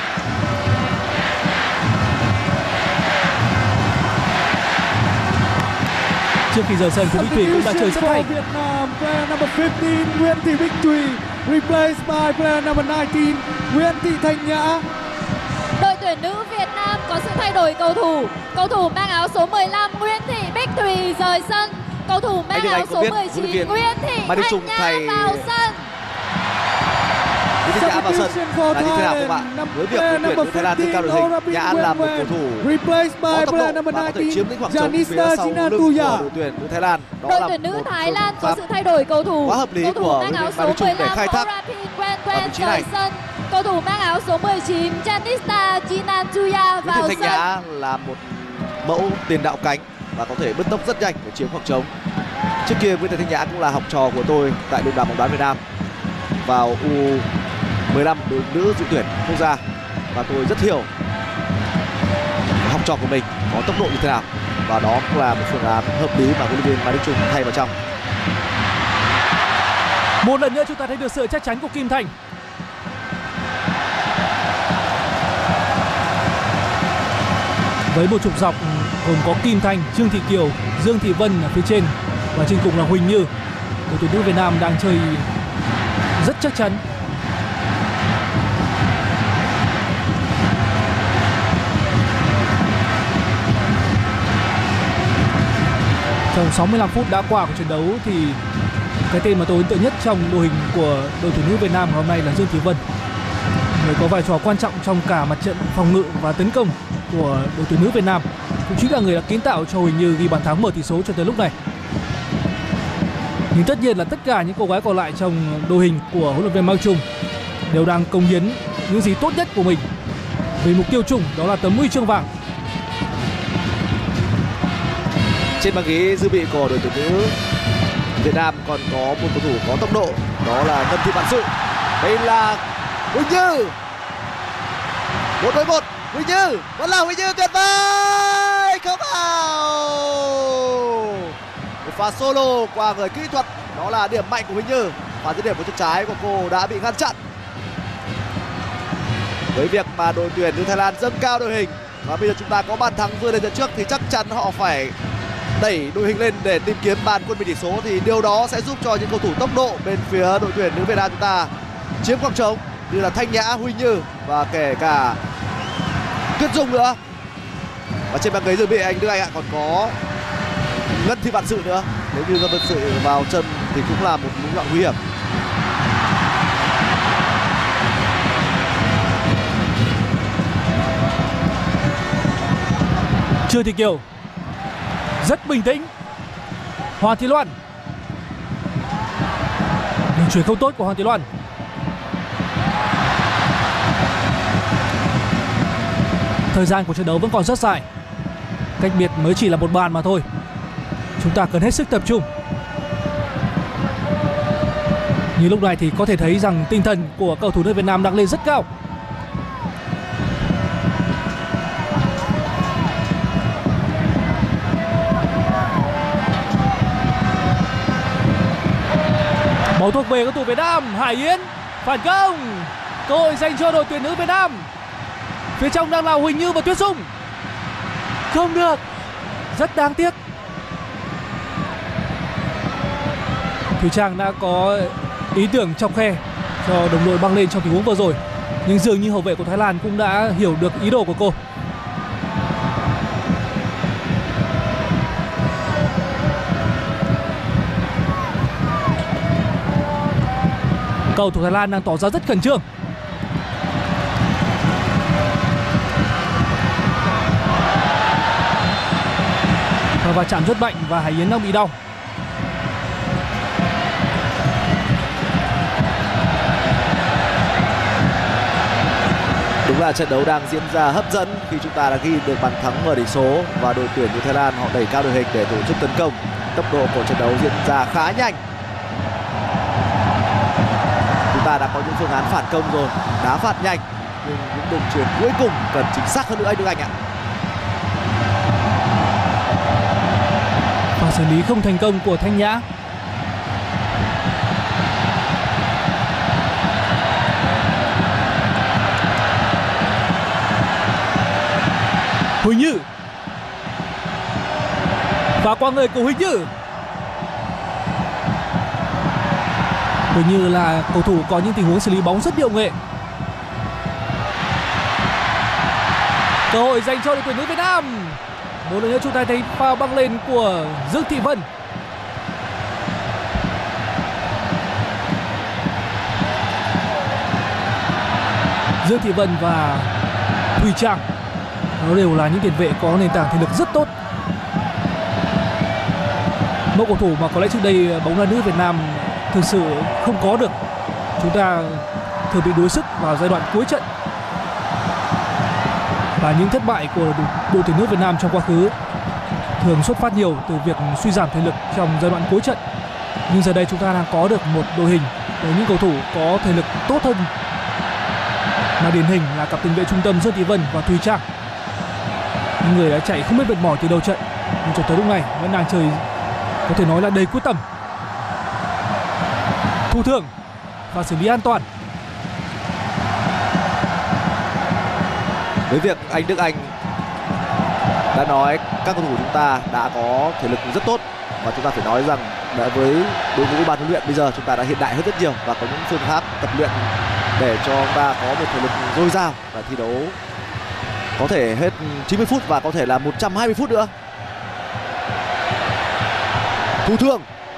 Trước khi rời sân thì Bích Thủy cũng đã chơi rất hay. Việt Nam, player number 15 Nguyễn Thị Bích Thủy, replaced by player number 19 Nguyễn Thị Thanh Nhã. Đội tuyển nữ Việt Nam có sự thay đổi cầu thủ. Cầu thủ mang áo số 15 Nguyễn Thị Bích Thủy rời sân. Cầu thủ mang áo số 19 Nguyễn Thị Thanh Nhã vào sân. Thanh Nhã vào sân là như thế nào các bạn? Với việc đội tuyển Thái Lan nâng cao đội hình, Nhã là một cầu thủ có tốc độ và có thể chiếm lĩnh khoảng trống phía sau lưng của đội tuyển nữ Thái Lan. Đội tuyển nữ Thái Lan có sự thay đổi cầu thủ. Quá hợp lý của huấn luyện viên Mai Đức Chung để khai thác ở vị trí này. Cầu thủ mang áo số 19 Janista Chinanchuya vào sân. Thanh Nhã là một mẫu tiền đạo cánh và có thể bứt tốc rất nhanh để chiếm khoảng trống. Trước kia Nguyễn Thị Thanh Nhã cũng là học trò của tôi tại Liên đoàn bóng đá Việt Nam vào U15 đội nữ dự tuyển quốc gia, và tôi rất hiểu học trò của mình có tốc độ như thế nào, và đó cũng là một phương án hợp lý mà huấn luyện viên Mai Đức Chung thay vào trong. Một lần nữa chúng ta thấy được sự chắc chắn của Kim Thành. Với một trục dọc gồm có Kim Thành, Trương Thị Kiều, Dương Thị Vân ở phía trên và trên cùng là Huỳnh Như, đội tuyển nữ Việt Nam đang chơi rất chắc chắn. Trong 65 phút đã qua của trận đấu thì cái tên mà tôi ấn tượng nhất trong đội hình của đội tuyển nữ Việt Nam hôm nay là Dương Thị Vân, người có vai trò quan trọng trong cả mặt trận phòng ngự và tấn công của đội tuyển nữ Việt Nam, cũng chính là người đã kiến tạo cho Huỳnh Như ghi bàn thắng mở tỷ số cho tới lúc này. Nhưng tất nhiên là tất cả những cô gái còn lại trong đội hình của huấn luyện viên Mai Đức Chung đều đang cống hiến những gì tốt nhất của mình vì mục tiêu chung, đó là tấm huy chương vàng. Trên băng ghế dự bị của đội tuyển nữ Việt Nam còn có một cầu thủ có tốc độ, đó là Ngân Thị Vạn Sự. Đây là Huỳnh Như, 1-1. Huỳnh Như vẫn là Huỳnh Như, tuyệt vời, không vào. Một pha solo qua người kỹ thuật, đó là điểm mạnh của Huỳnh Như. Pha dứt điểm của chân trái của cô đã bị ngăn chặn. Với việc mà đội tuyển nữ Thái Lan dâng cao đội hình và bây giờ chúng ta có bàn thắng vươn lên dẫn trước thì chắc chắn họ phải đẩy đội hình lên để tìm kiếm bàn quân bình tỷ số, thì điều đó sẽ giúp cho những cầu thủ tốc độ bên phía đội tuyển nữ Việt Nam chúng ta chiếm khoảng trống, như là Thanh Nhã, Huỳnh Như và kể cả Tuyết Dung nữa. Và trên băng ghế dự bị anh Đức Anh ạ, còn có Ngân Thị Vạn Sự nữa. Nếu như Ngân Thị Vạn Sự vào chân thì cũng là một mũi nhọn nguy hiểm. Trương Thị Kiều rất bình tĩnh. Hoàng Thị Loan, đường chuyền không tốt của Hoàng Thị Loan. Thời gian của trận đấu vẫn còn rất dài, cách biệt mới chỉ là một bàn mà thôi. Chúng ta cần hết sức tập trung. Như lúc này thì có thể thấy rằng tinh thần của cầu thủ nữ Việt Nam đang lên rất cao. Bóng thuộc về cầu thủ Việt Nam. Hải Yến phản công, cơ hội dành cho đội tuyển nữ Việt Nam. Phía trong đang là Huỳnh Như và Tuyết Dung. Không được, rất đáng tiếc. Thùy Trang đã có ý tưởng chọc khe cho đồng đội băng lên trong tình huống vừa rồi, nhưng dường như hậu vệ của Thái Lan cũng đã hiểu được ý đồ của cô. Cầu thủ Thái Lan đang tỏ ra rất khẩn trương. Và chạm rất mạnh và Hải Yến đang bị đau. Đúng là trận đấu đang diễn ra hấp dẫn khi chúng ta đã ghi được bàn thắng mở tỷ số và đội tuyển của Thái Lan họ đẩy cao đội hình để tổ chức tấn công. Tốc độ của trận đấu diễn ra khá nhanh. Chúng ta đã có những phương án phản công rồi, đá phạt nhanh, nhưng những đường chuyền cuối cùng cần chính xác hơn nữa anh Đức Anh ạ. Và xử lý không thành công của Thanh Nhã. Huỳnh Như và qua người của Huỳnh Như. Huỳnh Như là cầu thủ có những tình huống xử lý bóng rất điệu nghệ. Cơ hội dành cho đội tuyển nữ Việt Nam. Một lần nữa chúng ta thấy pha băng lên của Dương Thị Vân. Dương Thị Vân và Thùy Trang nó đều là những tiền vệ có nền tảng thể lực rất tốt. Một cầu thủ mà có lẽ trước đây bóng đá nữ Việt Nam thực sự không có được. Chúng ta thường bị đuối sức vào giai đoạn cuối trận. Và những thất bại của đội tuyển nữ Việt Nam trong quá khứ thường xuất phát nhiều từ việc suy giảm thể lực trong giai đoạn cuối trận. Nhưng giờ đây chúng ta đang có được một đội hình với những cầu thủ có thể lực tốt hơn, mà điển hình là cặp tiền vệ trung tâm Dương Thị Vân và Thùy Trang, những người đã chạy không biết mệt mỏi từ đầu trận, nhưng cho tới lúc này vẫn đang chơi có thể nói là đầy quyết tâm. Thu Thường và xử lý an toàn. Với việc anh Đức Anh đã nói các cầu thủ chúng ta đã có thể lực rất tốt, và chúng ta phải nói rằng với đội ngũ ban huấn luyện bây giờ chúng ta đã hiện đại hơn rất nhiều và có những phương pháp tập luyện để cho chúng ta có một thể lực dồi dào và thi đấu có thể hết 90 phút và có thể là 120 phút nữa. Thu Thương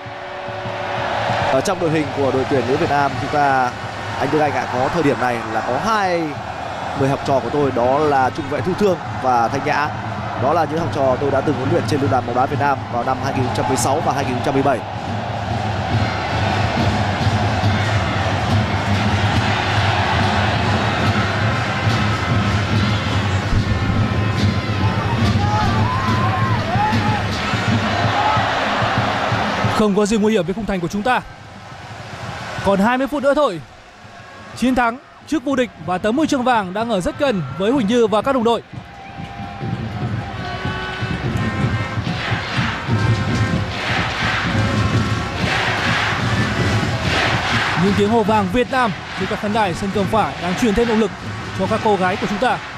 ở trong đội hình của đội tuyển nữ Việt Nam chúng ta, anh Đức Anh ạ, có thời điểm này là có hai người học trò của tôi, đó là trung vệ Thu Thương và Thanh Nhã. Đó là những học trò tôi đã từng huấn luyện trên Liên đoàn bóng đá Việt Nam vào năm 2016 và 2017. Không có gì nguy hiểm với khung thành của chúng ta. Còn 20 phút nữa thôi. Chiến thắng trước vô địch và tấm huy chương vàng đang ở rất gần với Huỳnh Như và các đồng đội. Những tiếng hô vàng Việt Nam trên các khán đài sân Cẩm Phả đang truyền thêm động lực cho các cô gái của chúng ta.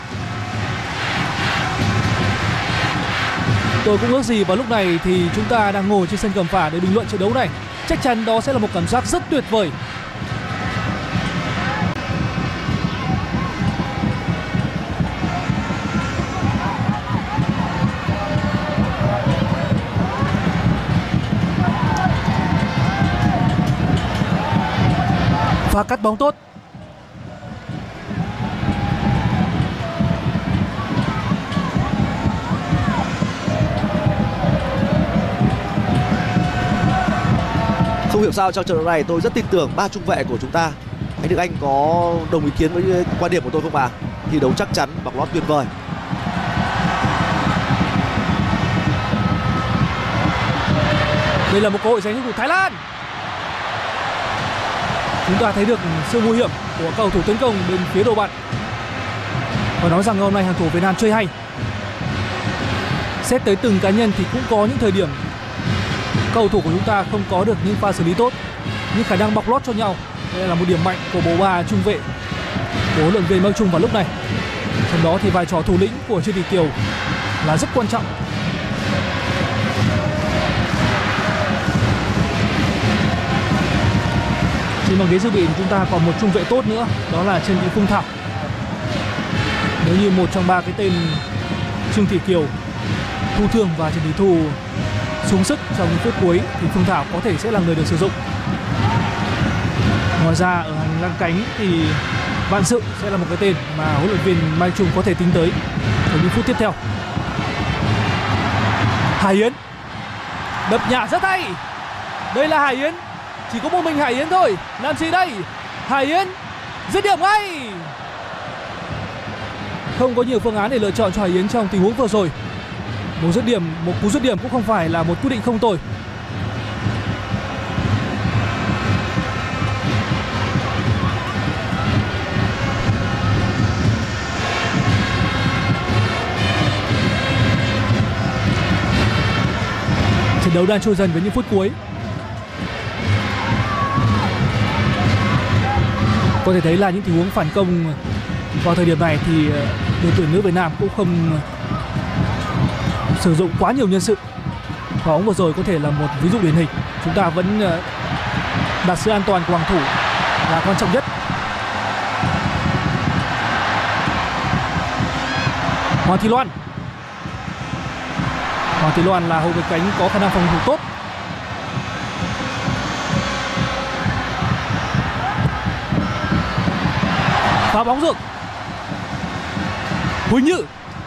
Tôi cũng ước gì vào lúc này thì chúng ta đang ngồi trên sân Cẩm Phả để bình luận trận đấu này. Chắc chắn đó sẽ là một cảm giác rất tuyệt vời. Pha cắt bóng tốt. Không hiểu sao trong trận đấu này tôi rất tin tưởng ba trung vệ của chúng ta. Anh Đức Anh có đồng ý kiến với quan điểm của tôi không ạ? Thi đấu chắc chắn, bóng lót tuyệt vời. Đây là một cơ hội dành cho cầu thủ Thái Lan. Chúng ta thấy được sự nguy hiểm của cầu thủ tấn công bên phía đầu bạn. Và nói rằng hôm nay hàng thủ Việt Nam chơi hay. Xét tới từng cá nhân thì cũng có những thời điểm cầu thủ của chúng ta không có được những pha xử lý tốt. những khả năng bọc lót cho nhau. Đây là một điểm mạnh của bộ ba trung vệ của huấn luyện viên Mang Chung vào lúc này. Trong đó thì vai trò thủ lĩnh của Trương Thị Kiều là rất quan trọng. Trên băng ghế dự bị thì chúng ta còn một trung vệ tốt nữa, đó là Trần Thị Phương Thảo. Nếu như một trong ba cái tên Trương Thị Kiều, Thu Thương và Trần Thị Thu xuống sức trong những phút cuối thì Phương Thảo có thể sẽ là người được sử dụng. Ngoài ra ở hành lang cánh thì Vạn Sự sẽ là một cái tên mà huấn luyện viên Mai Trung có thể tính tới ở những phút tiếp theo. Hải Yến đập nhả rất hay. Đây là Hải Yến, chỉ có một mình Hải Yến thôi. Làm gì đây? Hải Yến dứt điểm ngay. Không có nhiều phương án để lựa chọn cho Hải Yến trong tình huống vừa rồi. Một cú dứt điểm cũng không phải là một quyết định không tồi. Trận đấu đang trôi dần với những phút cuối. Có thể thấy là những tình huống phản công vào thời điểm này thì đội tuyển nữ Việt Nam cũng không sử dụng quá nhiều nhân sự. Quả bóng vừa rồi có thể là một ví dụ điển hình. Chúng ta vẫn đặt sự an toàn của hàng thủ là quan trọng nhất. Hoàng Thị Loan. Hoàng Thị Loan là hậu vệ cánh có khả năng phòng thủ tốt. Phá bóng được. Huỳnh Như.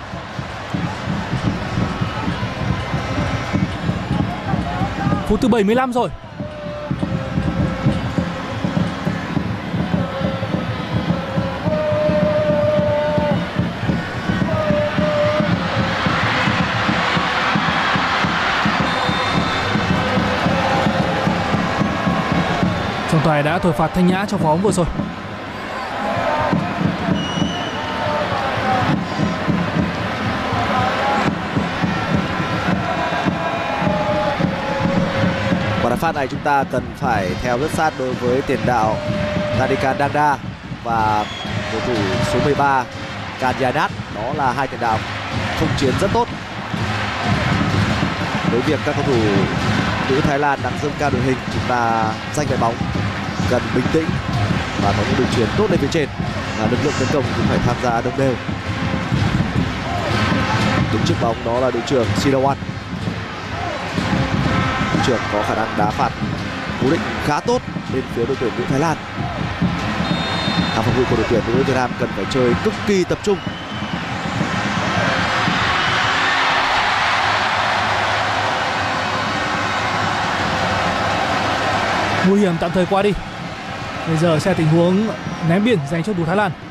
Phút thứ 75 rồi. Trọng tài đã thổi phạt thanh nhã trong pha bóng vừa rồi. Quả đá phạt này chúng ta cần phải theo rất sát đối với tiền đạo Tanika Dangda và cầu thủ số 13 Kanyanat. Đó là hai tiền đạo không chiến rất tốt. Với việc các cầu thủ nữ Thái Lan đang dâng cao đội hình, chúng ta giành lại bóng cần bình tĩnh và có những đường chuyền tốt lên phía trên. Lực lượng tấn công cũng phải tham gia đồng đều. Đứng trước bóng đó là đội trưởng Sidawan. Đội trưởng có khả năng đá phạt cố định khá tốt bên phía đội tuyển nữ Thái Lan. Hàng phòng ngự của đội tuyển nữ Việt Nam cần phải chơi cực kỳ tập trung. Nguy hiểm tạm thời qua đi. Bây giờ sẽ tình huống ném biển dành cho đội Thái Lan.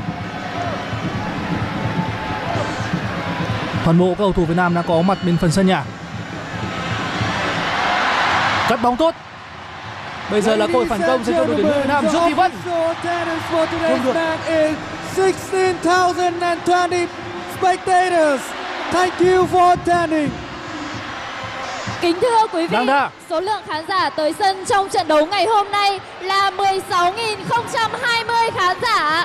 Toàn bộ các cầu thủ Việt Nam đã có mặt bên phần sân nhà. Cắt bóng tốt. Bây giờ là cơ hội phản công dành cho đội tuyển nữ Việt Nam. Dương Thị Vân. Không được. 16,020 spectators. Thank you for attending. Kính thưa quý vị, Dangda. số lượng khán giả tới sân trong trận đấu ngày hôm nay là 16.020 khán giả.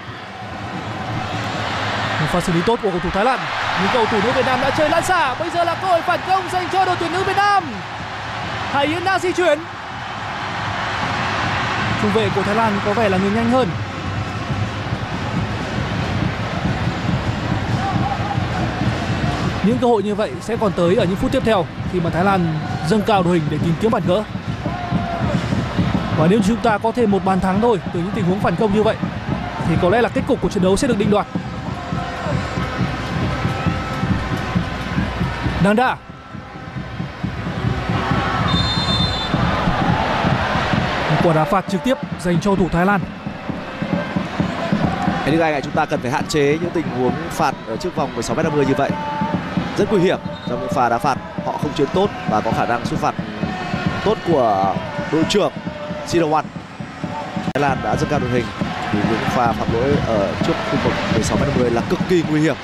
Một pha xử lý tốt của cầu thủ Thái Lan. Những cầu thủ nữ Việt Nam đã chơi lan xả. Bây giờ là cơ hội phản công dành cho đội tuyển nữ Việt Nam. Hải Yến đang di chuyển. Trung vệ của Thái Lan có vẻ là người nhanh hơn. Những cơ hội như vậy sẽ còn tới ở những phút tiếp theo khi mà Thái Lan dâng cao đội hình để tìm kiếm bàn gỡ. Và nếu chúng ta có thêm một bàn thắng thôi từ những tình huống phản công như vậy thì có lẽ là kết cục của trận đấu sẽ được định đoạt. Dangda. Một quả đá phạt trực tiếp dành cho thủ Thái Lan. Những anh chúng ta cần phải hạn chế những tình huống phạt ở trước vòng 16m50 như vậy. Rất nguy hiểm trong những pha đá phạt. Họ không chiến tốt và có khả năng sút phạt tốt của đội trưởng Sidawan. Thái Lan đã dâng cao đội hình thì những pha phạm lỗi ở trước khu vực 16m50 là cực kỳ nguy hiểm.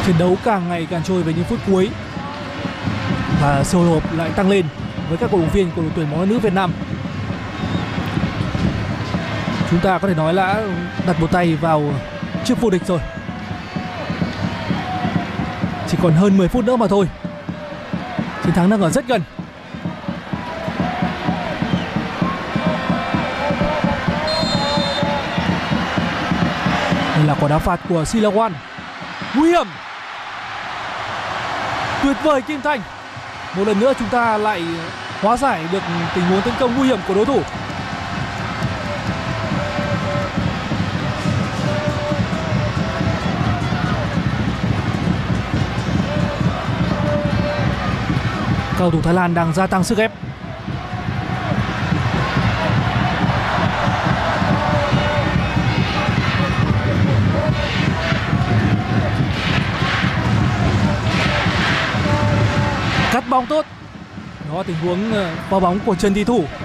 Trận đấu càng ngày càng trôi về những phút cuối và sự hồi hộp lại tăng lên với các cổ động viên của đội tuyển bóng đá nữ Việt Nam. Chúng ta có thể nói là đặt một tay vào chiếc vô địch rồi. Chỉ còn hơn 10 phút nữa mà thôi. Chiến thắng đang ở rất gần. Đây là quả đá phạt của Silawan. Nguy hiểm. Tuyệt vời Kim Thanh. Một lần nữa chúng ta lại hóa giải được tình huống tấn công nguy hiểm của đối thủ. Cầu thủ Thái Lan đang gia tăng sức ép. Cắt bóng tốt. Đó là tình huống vào bóng của Trần Thị Thủ.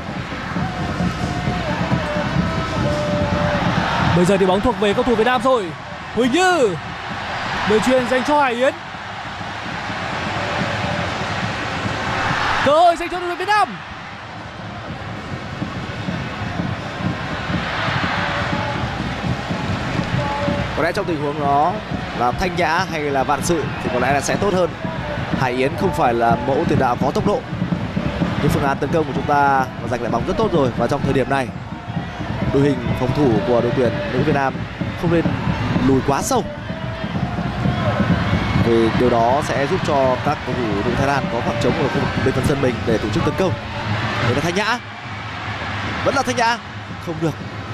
Bây giờ thì bóng thuộc về cầu thủ Việt Nam rồi. Huỳnh Như. Đường chuyền dành cho Hải Yến. Cơ hội dành cho đội tuyển Việt Nam. Có lẽ trong tình huống đó là Thanh Nhã hay là Vạn Sự thì có lẽ là sẽ tốt hơn. Hải Yến không phải là mẫu tiền đạo có tốc độ, nhưng phương án tấn công của chúng ta giành lại bóng rất tốt rồi. Và trong thời điểm này, đội hình phòng thủ của đội tuyển nữ Việt Nam không nên lùi quá sâu, vì điều đó sẽ giúp cho các cầu thủ đội Thái Lan có khoảng trống ở khu vực bên phần sân mình để tổ chức tấn công. Đây là Thanh Nhã, vẫn là Thanh Nhã, không được.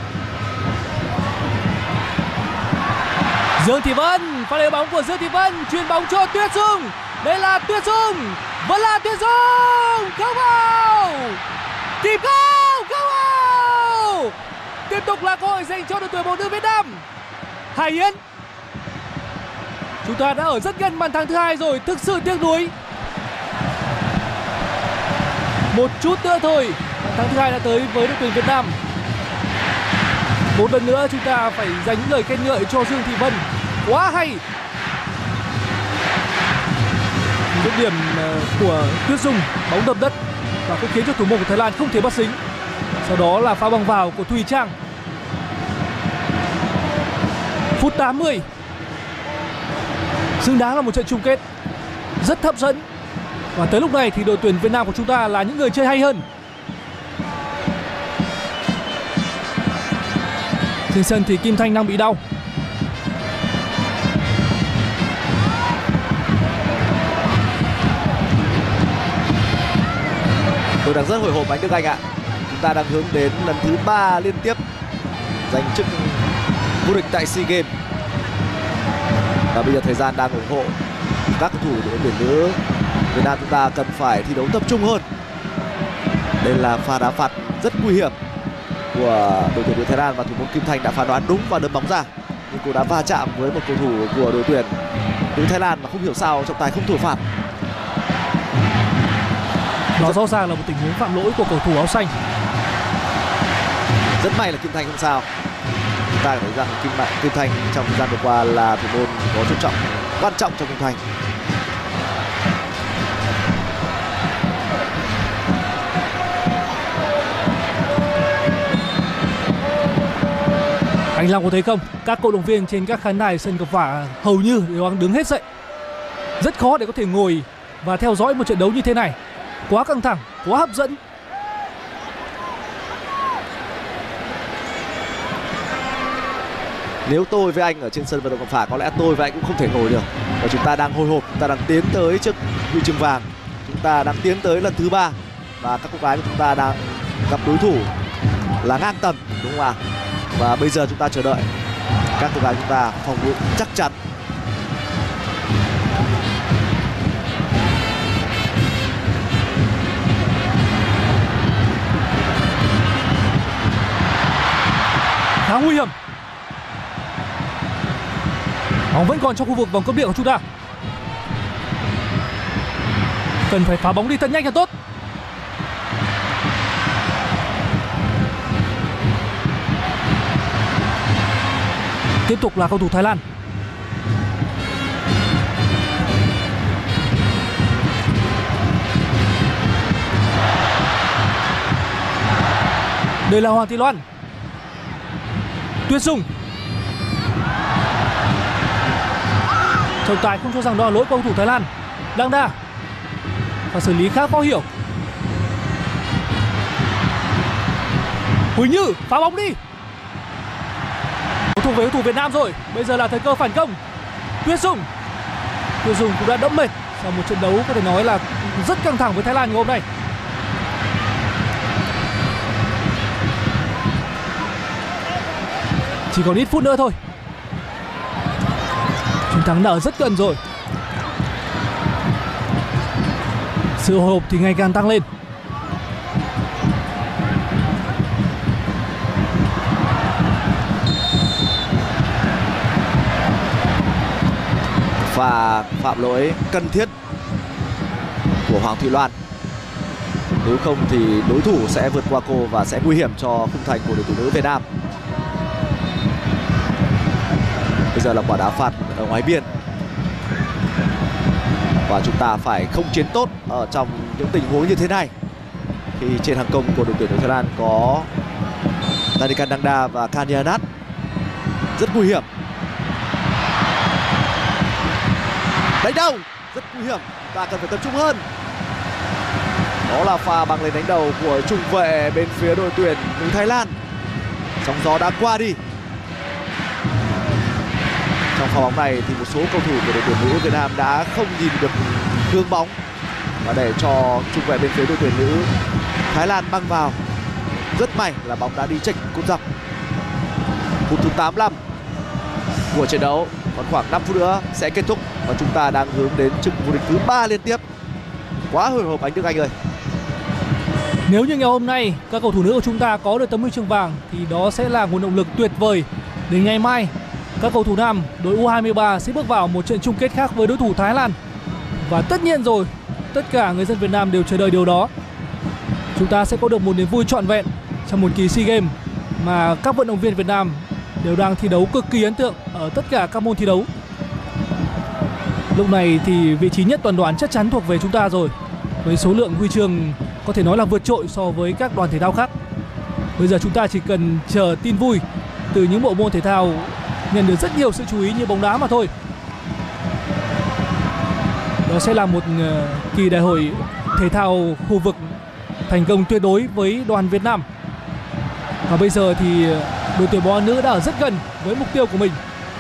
Dương Thị Vân, pha lấy bóng của Dương Thị Vân, chuyền bóng cho Tuyết Dung. Đây là Tuyết Dung, vẫn là Tuyết Dung, không vào, kịp không vào. Tiếp tục là cơ hội dành cho đội tuyển bóng nữ Việt Nam. Hải Yến. Chúng ta đã ở rất gần bàn thắng thứ hai rồi, thực sự tiếc nuối. Một chút nữa thôi, bàn thắng thứ hai đã tới với đội tuyển Việt Nam. Một lần nữa chúng ta phải dành lời khen ngợi cho Dương Thị Vân, quá hay. Dứt điểm của Tuyết Dung, bóng đập đất và cũng khiến cho thủ môn của Thái Lan không thể bắt dính. Sau đó là pha băng vào của Thùy Trang. Phút 80. Xứng đáng là một trận chung kết rất hấp dẫn. Và tới lúc này thì đội tuyển Việt Nam của chúng ta là những người chơi hay hơn. Trên sân thì Kim Thanh đang bị đau. Tôi đang rất hồi hộp anh Đức Anh ạ. Chúng ta đang hướng đến lần thứ 3 liên tiếp giành chức vô địch tại SEA Games. Và bây giờ thời gian đang ủng hộ các cầu thủ đội tuyển nữ Việt Nam chúng ta cần phải thi đấu tập trung hơn. Đây là pha đá phạt rất nguy hiểm của đội tuyển Thái Lan và thủ môn Kim Thanh đã phán đoán đúng và đâm bóng ra. Nhưng cô đã va chạm với một cầu thủ của đội tuyển nữ Thái Lan mà không hiểu sao trọng tài không thổi phạt. Đó rõ ràng là một tình huống phạm lỗi của cầu thủ áo xanh. Rất may là Kim Thanh không sao. Chúng ta thấy rằng Kim Thanh trong thời gian vừa qua là thủ môn có trách trọng quan trọng trong khung thành. Anh Long có thấy không? Các cổ động viên trên các khán đài sân Cẩm Phả hầu như đều đang đứng hết dậy. Rất khó để có thể ngồi và theo dõi một trận đấu như thế này. Quá căng thẳng, quá hấp dẫn. Nếu tôi với anh ở trên sân vận động Cẩm Phả có lẽ tôi và anh cũng không thể ngồi được. Và chúng ta đang hồi hộp, chúng ta đang tiến tới chiếc huy chương vàng. Chúng ta đang tiến tới lần thứ 3. Và các cô gái của chúng ta đang gặp đối thủ là ngang tầm, đúng không ạ? Và bây giờ chúng ta chờ đợi các cô gái chúng ta phòng ngự chắc chắn. Khá nguy hiểm. Bóng vẫn còn trong khu vực vòng cấm địa của chúng ta. Cần phải phá bóng đi thật nhanh thật tốt. Tiếp tục là cầu thủ Thái Lan. Đây là Hoàng Thị Loan. Tuyết Dung. Trọng tài không cho rằng đó là lỗi cầu thủ Thái Lan. Đăng Đa. Và xử lý khá khó hiểu. Huỳnh Như phá bóng đi. Thuộc về cầu thủ Việt Nam rồi. Bây giờ là thời cơ phản công. Tuyết Dung. Tuyết Dung cũng đã đẫm mệt sau một trận đấu có thể nói là rất căng thẳng với Thái Lan ngày hôm nay. Chỉ còn ít phút nữa thôi. Chiến thắng đã ở rất gần rồi. Sự hồi hộp thì ngày càng tăng lên. Và phạm lỗi cần thiết của Hoàng Thị Loan. Nếu không thì đối thủ sẽ vượt qua cô và sẽ nguy hiểm cho khung thành của đội tuyển nữ Việt Nam. Bây giờ là quả đá phạt ở ngoài biên. Và chúng ta phải không chiến tốt ở trong những tình huống như thế này. Khi trên hàng công của đội tuyển Thái Lan có Tanika Đăng và Kanyanat. Rất nguy hiểm. Đánh đầu rất nguy hiểm, ta cần phải tập trung hơn. Đó là pha băng lên đánh đầu của trung vệ bên phía đội tuyển nữ Thái Lan. Sóng gió đã qua đi. Trong pha bóng này thì một số cầu thủ của đội tuyển nữ Việt Nam đã không nhìn được hướng bóng và để cho trung vệ bên phía đội tuyển nữ Thái Lan băng vào. Rất may là bóng đã đi chệch cột dọc. Phút thứ 85 của trận đấu, còn khoảng 5 phút nữa sẽ kết thúc và chúng ta đang hướng đến chức vô địch thứ 3 liên tiếp. Quá hồi hộp anh Đức Anh ơi. Nếu như ngày hôm nay các cầu thủ nữ của chúng ta có được tấm huy chương vàng thì đó sẽ là nguồn động lực tuyệt vời. Đến ngày mai, các cầu thủ nam đội U23 sẽ bước vào một trận chung kết khác với đối thủ Thái Lan. Và tất nhiên rồi, tất cả người dân Việt Nam đều chờ đợi điều đó. Chúng ta sẽ có được một niềm vui trọn vẹn trong một kỳ SEA Games mà các vận động viên Việt Nam đều đang thi đấu cực kỳ ấn tượng ở tất cả các môn thi đấu. Lúc này thì vị trí nhất toàn đoàn chắc chắn thuộc về chúng ta rồi, với số lượng huy chương có thể nói là vượt trội so với các đoàn thể thao khác. Bây giờ chúng ta chỉ cần chờ tin vui từ những bộ môn thể thao nhận được rất nhiều sự chú ý như bóng đá mà thôi. Đó sẽ là một kỳ đại hội thể thao khu vực thành công tuyệt đối với đoàn Việt Nam. Và bây giờ thì đội tuyển bóng đá nữ đã ở rất gần với mục tiêu của mình.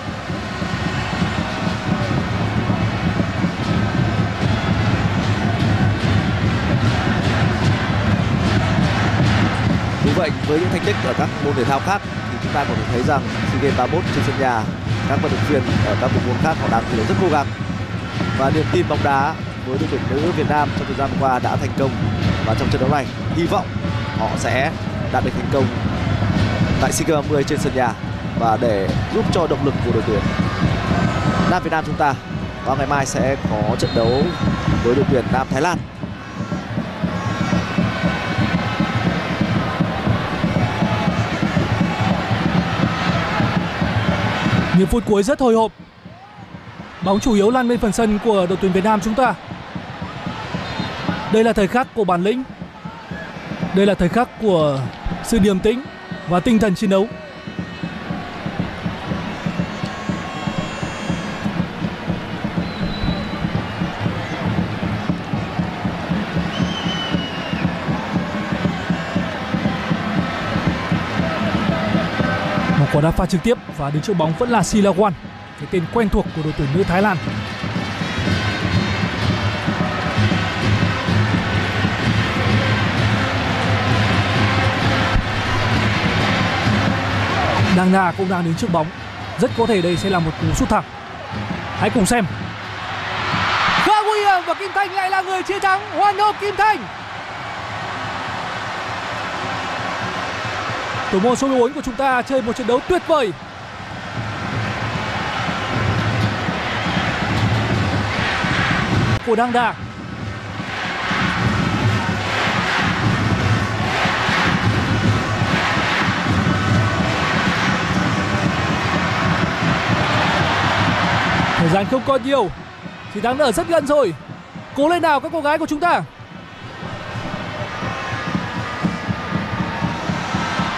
Như vậy với những thành tích ở các môn thể thao khác thì chúng ta có thể thấy rằng SEA Games 31 trên sân nhà, các vận động viên ở các bộ môn khác họ đang thi đấu rất cố gắng. Và niềm tin bóng đá với đội tuyển nữ Việt Nam trong thời gian qua đã thành công, và trong trận đấu này hy vọng họ sẽ đạt được thành công tại SEA Games 30 trên sân nhà và để giúp cho động lực của đội tuyển nam Việt Nam chúng ta. Và ngày mai sẽ có trận đấu với đội tuyển nam Thái Lan. Những phút cuối rất hồi hộp. Bóng chủ yếu lăn bên phần sân của đội tuyển Việt Nam chúng ta. Đây là thời khắc của bản lĩnh. Đây là thời khắc của sự điềm tĩnh và tinh thần chiến đấu. Một quả đá phạt trực tiếp và đứng trước bóng vẫn là Silawan, cái tên quen thuộc của đội tuyển nữ Thái Lan. Đăng Na cũng đang đứng trước bóng. Rất có thể đây sẽ là một cú sút thẳng. Hãy cùng xem. Kha William và Kim Thanh lại là người chiến thắng. Hoan hô Kim Thanh. Thủ môn số 14 của chúng ta chơi một trận đấu tuyệt vời. Của Đăng Đà. Thời gian không còn nhiều, chiến thắng ở rất gần rồi. Cố lên nào các cô gái của chúng ta.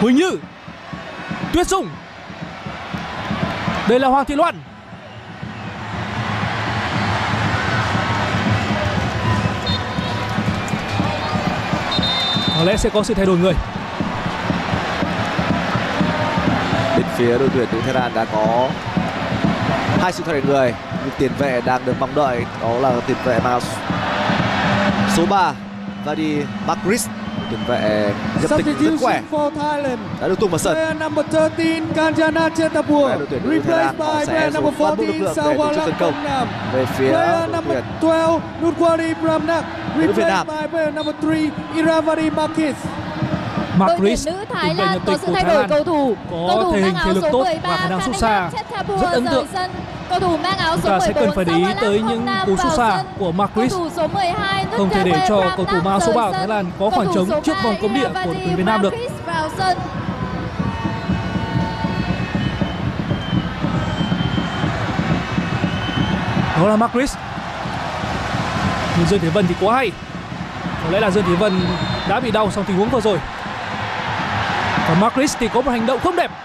Huỳnh Như, Tuyết Dung. Đây là Hoàng Thị Loan. Có lẽ sẽ có sự thay đổi người. Bên phía đội tuyển Thái Lan đã có 2 sự thay đổi người, nhưng tiền vệ đang được mong đợi đó là tiền vệ mang áo số 3 Vadi Makris, tiền vệ nhập tịch rất khỏe, đã được tung vào sân. Player number 13 Kanjana Chetapur Đội tuyển replaced by player number 14 Sawalat Ponnam. Về phía Player number 12 Nutwari Pramnak replaced by player number 3 Iravadi Marquez. Đội tuyển nữ Thái Lan có sự thay đổi cầu thủ. Cầu thủ mang áo số 13 khả năng sút xa rất ấn tượng. Cầu thủ mang áo số 14 chúng ta sẽ cần phải để ý tới những cú sút xa của Marquez. Cầu thủ số 12 không thể để cho cầu thủ mang áo số 3 Thái Lan có khoảng trống trước vòng cấm địa của đội tuyển Việt Nam được. Vào sân. Đó là Marquez. Nhưng Dương Thế Vân thì quá hay. Có lẽ là Dương Thế Vân đã bị đau sau tình huống vừa rồi. Và Marquez thì có một hành động không đẹp.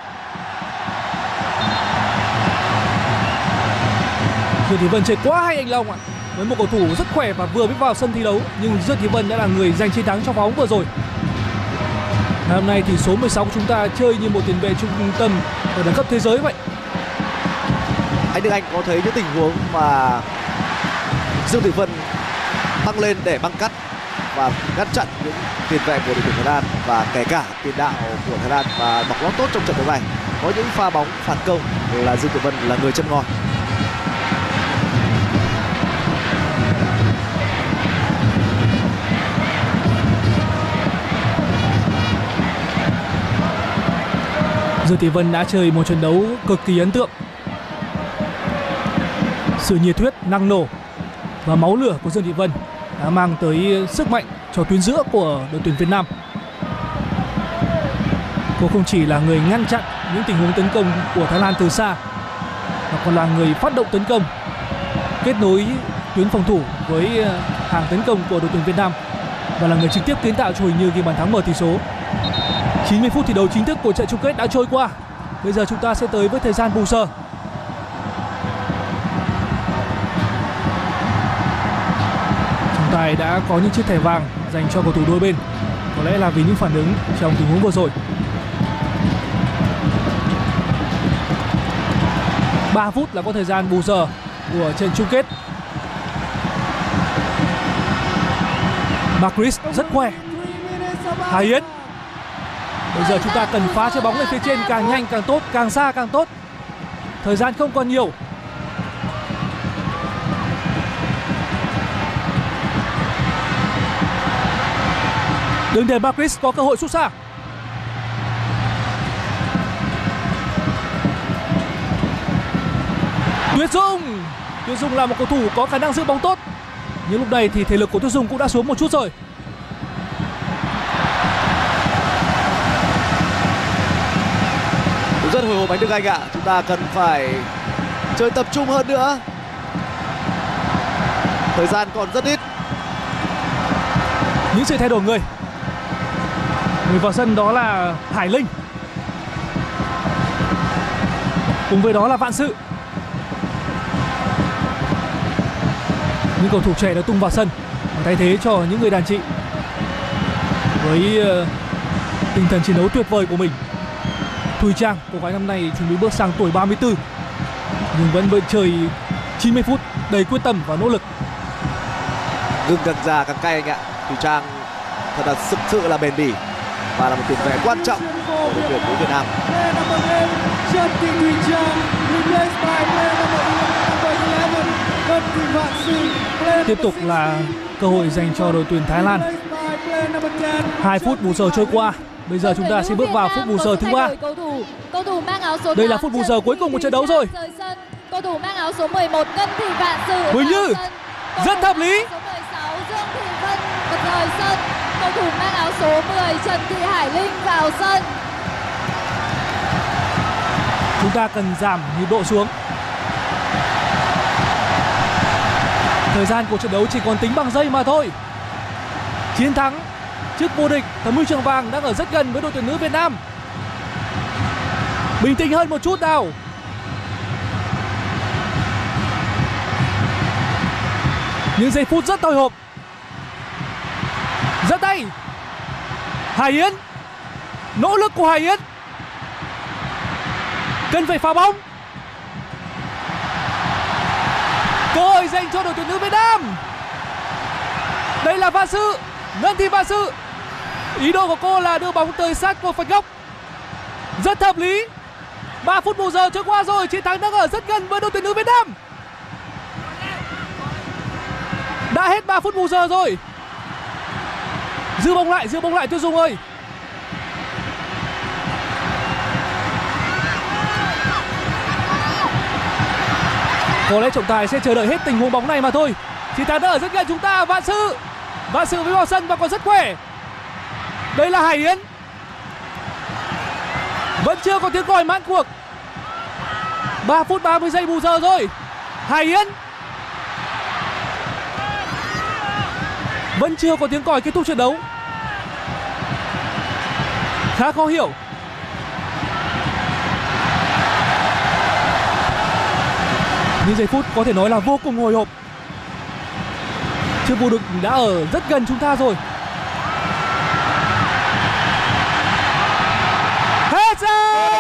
Dương Thế Vân chơi quá hay anh Long ạ. Với một cầu thủ rất khỏe và vừa mới vào sân thi đấu, nhưng Dương Thế Vân đã là người giành chiến thắng trong pha bóng vừa rồi. Ngày hôm nay thì số 16 của chúng ta chơi như một tiền vệ trung tâm ở đẳng cấp thế giới vậy. Anh Đức Anh có thấy những tình huống mà Dương Thị Vân tăng lên để băng cắt và ngăn chặn những tiền vệ của đội tuyển Thái Lan và kể cả tiền đạo của Thái Lan và bọc lót tốt trong trận đấu này. Có những pha bóng phản công là Dương Thị Vân là người châm ngòi. Dương Thị Vân đã chơi một trận đấu cực kỳ ấn tượng. Sự nhiệt huyết, năng nổ và máu lửa của Dương Thị Vân đã mang tới sức mạnh cho tuyến giữa của đội tuyển Việt Nam. Cô không chỉ là người ngăn chặn những tình huống tấn công của Thái Lan từ xa, mà còn là người phát động tấn công, kết nối tuyến phòng thủ với hàng tấn công của đội tuyển Việt Nam, và là người trực tiếp kiến tạo cho Huỳnh Như ghi bàn thắng mở tỷ số. 90 phút thi đấu chính thức của trận chung kết đã trôi qua. Bây giờ chúng ta sẽ tới với thời gian bù giờ. Trọng tài đã có những chiếc thẻ vàng dành cho cầu thủ đôi bên, có lẽ là vì những phản ứng trong tình huống vừa rồi. 3 phút là có thời gian bù giờ của trận chung kết. Marquez rất khỏe. Hải Yến. Bây giờ chúng ta cần phá trái bóng lên phía trên càng nhanh càng tốt, càng xa càng tốt. Thời gian không còn nhiều. Đừng để Marquez có cơ hội sút xa. Tuyết Dung. Tuyết Dung là một cầu thủ có khả năng giữ bóng tốt, nhưng lúc này thì thể lực của Tuyết Dung cũng đã xuống một chút rồi. Rất hồi hộp anh Đức Anh ạ. Chúng ta cần phải chơi tập trung hơn nữa. Thời gian còn rất ít. Những sự thay đổi người. Người vào sân đó là Hải Linh, cùng với đó là Vạn Sự. Những cầu thủ trẻ đã tung vào sân và thay thế cho những người đàn chị. Với tinh thần chiến đấu tuyệt vời của mình, Thùy Trang, cô gái năm nay chuẩn bị bước sang tuổi 34, nhưng vẫn chơi 90 phút đầy quyết tâm và nỗ lực. Gừng càng già càng cay anh ạ. Thùy Trang thật là thực sự là bền bỉ và là một tiền vệ quan trọng của đội tuyển Việt Nam. Tiếp tục là cơ hội dành cho đội tuyển Thái Lan. 2 phút bù giờ trôi qua. Bây giờ chúng ta sẽ bước vào phút bù giờ thứ 3. Cầu thủ mang áo số 8. Đây là phút bù giờ cuối cùng của trận đấu rồi. Cầu thủ mang áo số 11 Ngân Thị Vạn Sự. Huỳnh Như rất hợp lý. Số 16 Dương Thị Vân rời sân. Cầu thủ mang áo số 10 Trần Thị Hải Linh vào sân. Chúng ta cần giảm nhịp độ xuống. Thời gian của trận đấu chỉ còn tính bằng giây mà thôi. Chiến thắng, chức vô địch, tấm huy chương vàng đang ở rất gần với đội tuyển nữ Việt Nam. Bình tĩnh hơn một chút nào. Những giây phút rất hồi hộp. Giật tay. Hải Yến. Nỗ lực của Hải Yến. Cần phải phá bóng. Cơ hội dành cho đội tuyển nữ Việt Nam. Đây là Văn Sư. Ngân Thị Văn Sư. Ý đồ của cô là đưa bóng tới sát của phạt góc. Rất hợp lý. 3 phút bù giờ trôi qua rồi. Chiến thắng đang ở rất gần với đội tuyển nữ Việt Nam. Đã hết 3 phút bù giờ rồi. Giữ bóng lại Tuyết Dung ơi. Có lẽ trọng tài sẽ chờ đợi hết tình huống bóng này mà thôi. Chiến thắng đang ở rất gần chúng ta. Vạn Sự với vào sân và còn rất khỏe. Đây là Hải Yến. Vẫn chưa có tiếng còi mãn cuộc. 3 phút 30 giây bù giờ rồi. Hải Yến. Vẫn chưa có tiếng còi kết thúc trận đấu. Khá khó hiểu. Những giây phút có thể nói là vô cùng hồi hộp. Chức vô địch đã ở rất gần chúng ta rồi. Hết giờ.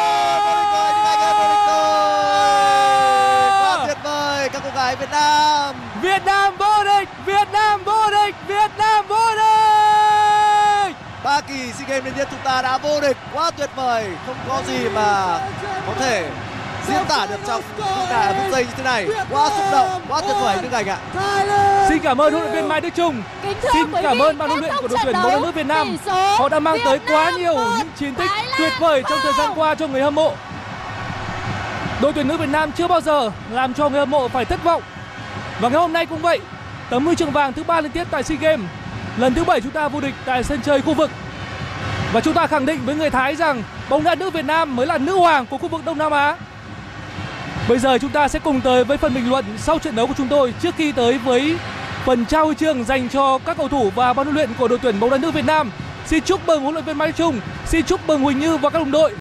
Quá tuyệt vời các cô gái Việt Nam. Việt Nam vô địch. Việt Nam vô địch. Việt Nam vô địch. 3 kỳ SEA Games liên tiếp chúng ta đã vô địch. Quá tuyệt vời. Không có gì mà có thể diễn tả được trong những giây như thế này. Quá xúc động, quá tuyệt vời Đức Ảnh ạ. Xin cảm ơn huấn luyện viên Mai Đức Chung. Xin cảm ơn ban huấn luyện của đội tuyển bóng đá nữ Việt Nam. Họ đã mang tới quá nhiều những chiến tích tuyệt vời trong thời gian qua cho người hâm mộ. Đội tuyển nữ Việt Nam chưa bao giờ làm cho người hâm mộ phải thất vọng. Và ngày hôm nay cũng vậy. Tấm huy chương vàng thứ 3 liên tiếp tại SEA Games. Lần thứ 7 chúng ta vô địch tại sân chơi khu vực. Và chúng ta khẳng định với người Thái rằng bóng đá nữ Việt Nam mới là nữ hoàng của khu vực Đông Nam Á. Bây giờ chúng ta sẽ cùng tới với phần bình luận sau trận đấu của chúng tôi trước khi tới với phần trao huy chương dành cho các cầu thủ và ban huấn luyện của đội tuyển bóng đá nữ Việt Nam. Xin chúc mừng huấn luyện viên Mai Đức Chung, xin chúc mừng Huỳnh Như và các đồng đội.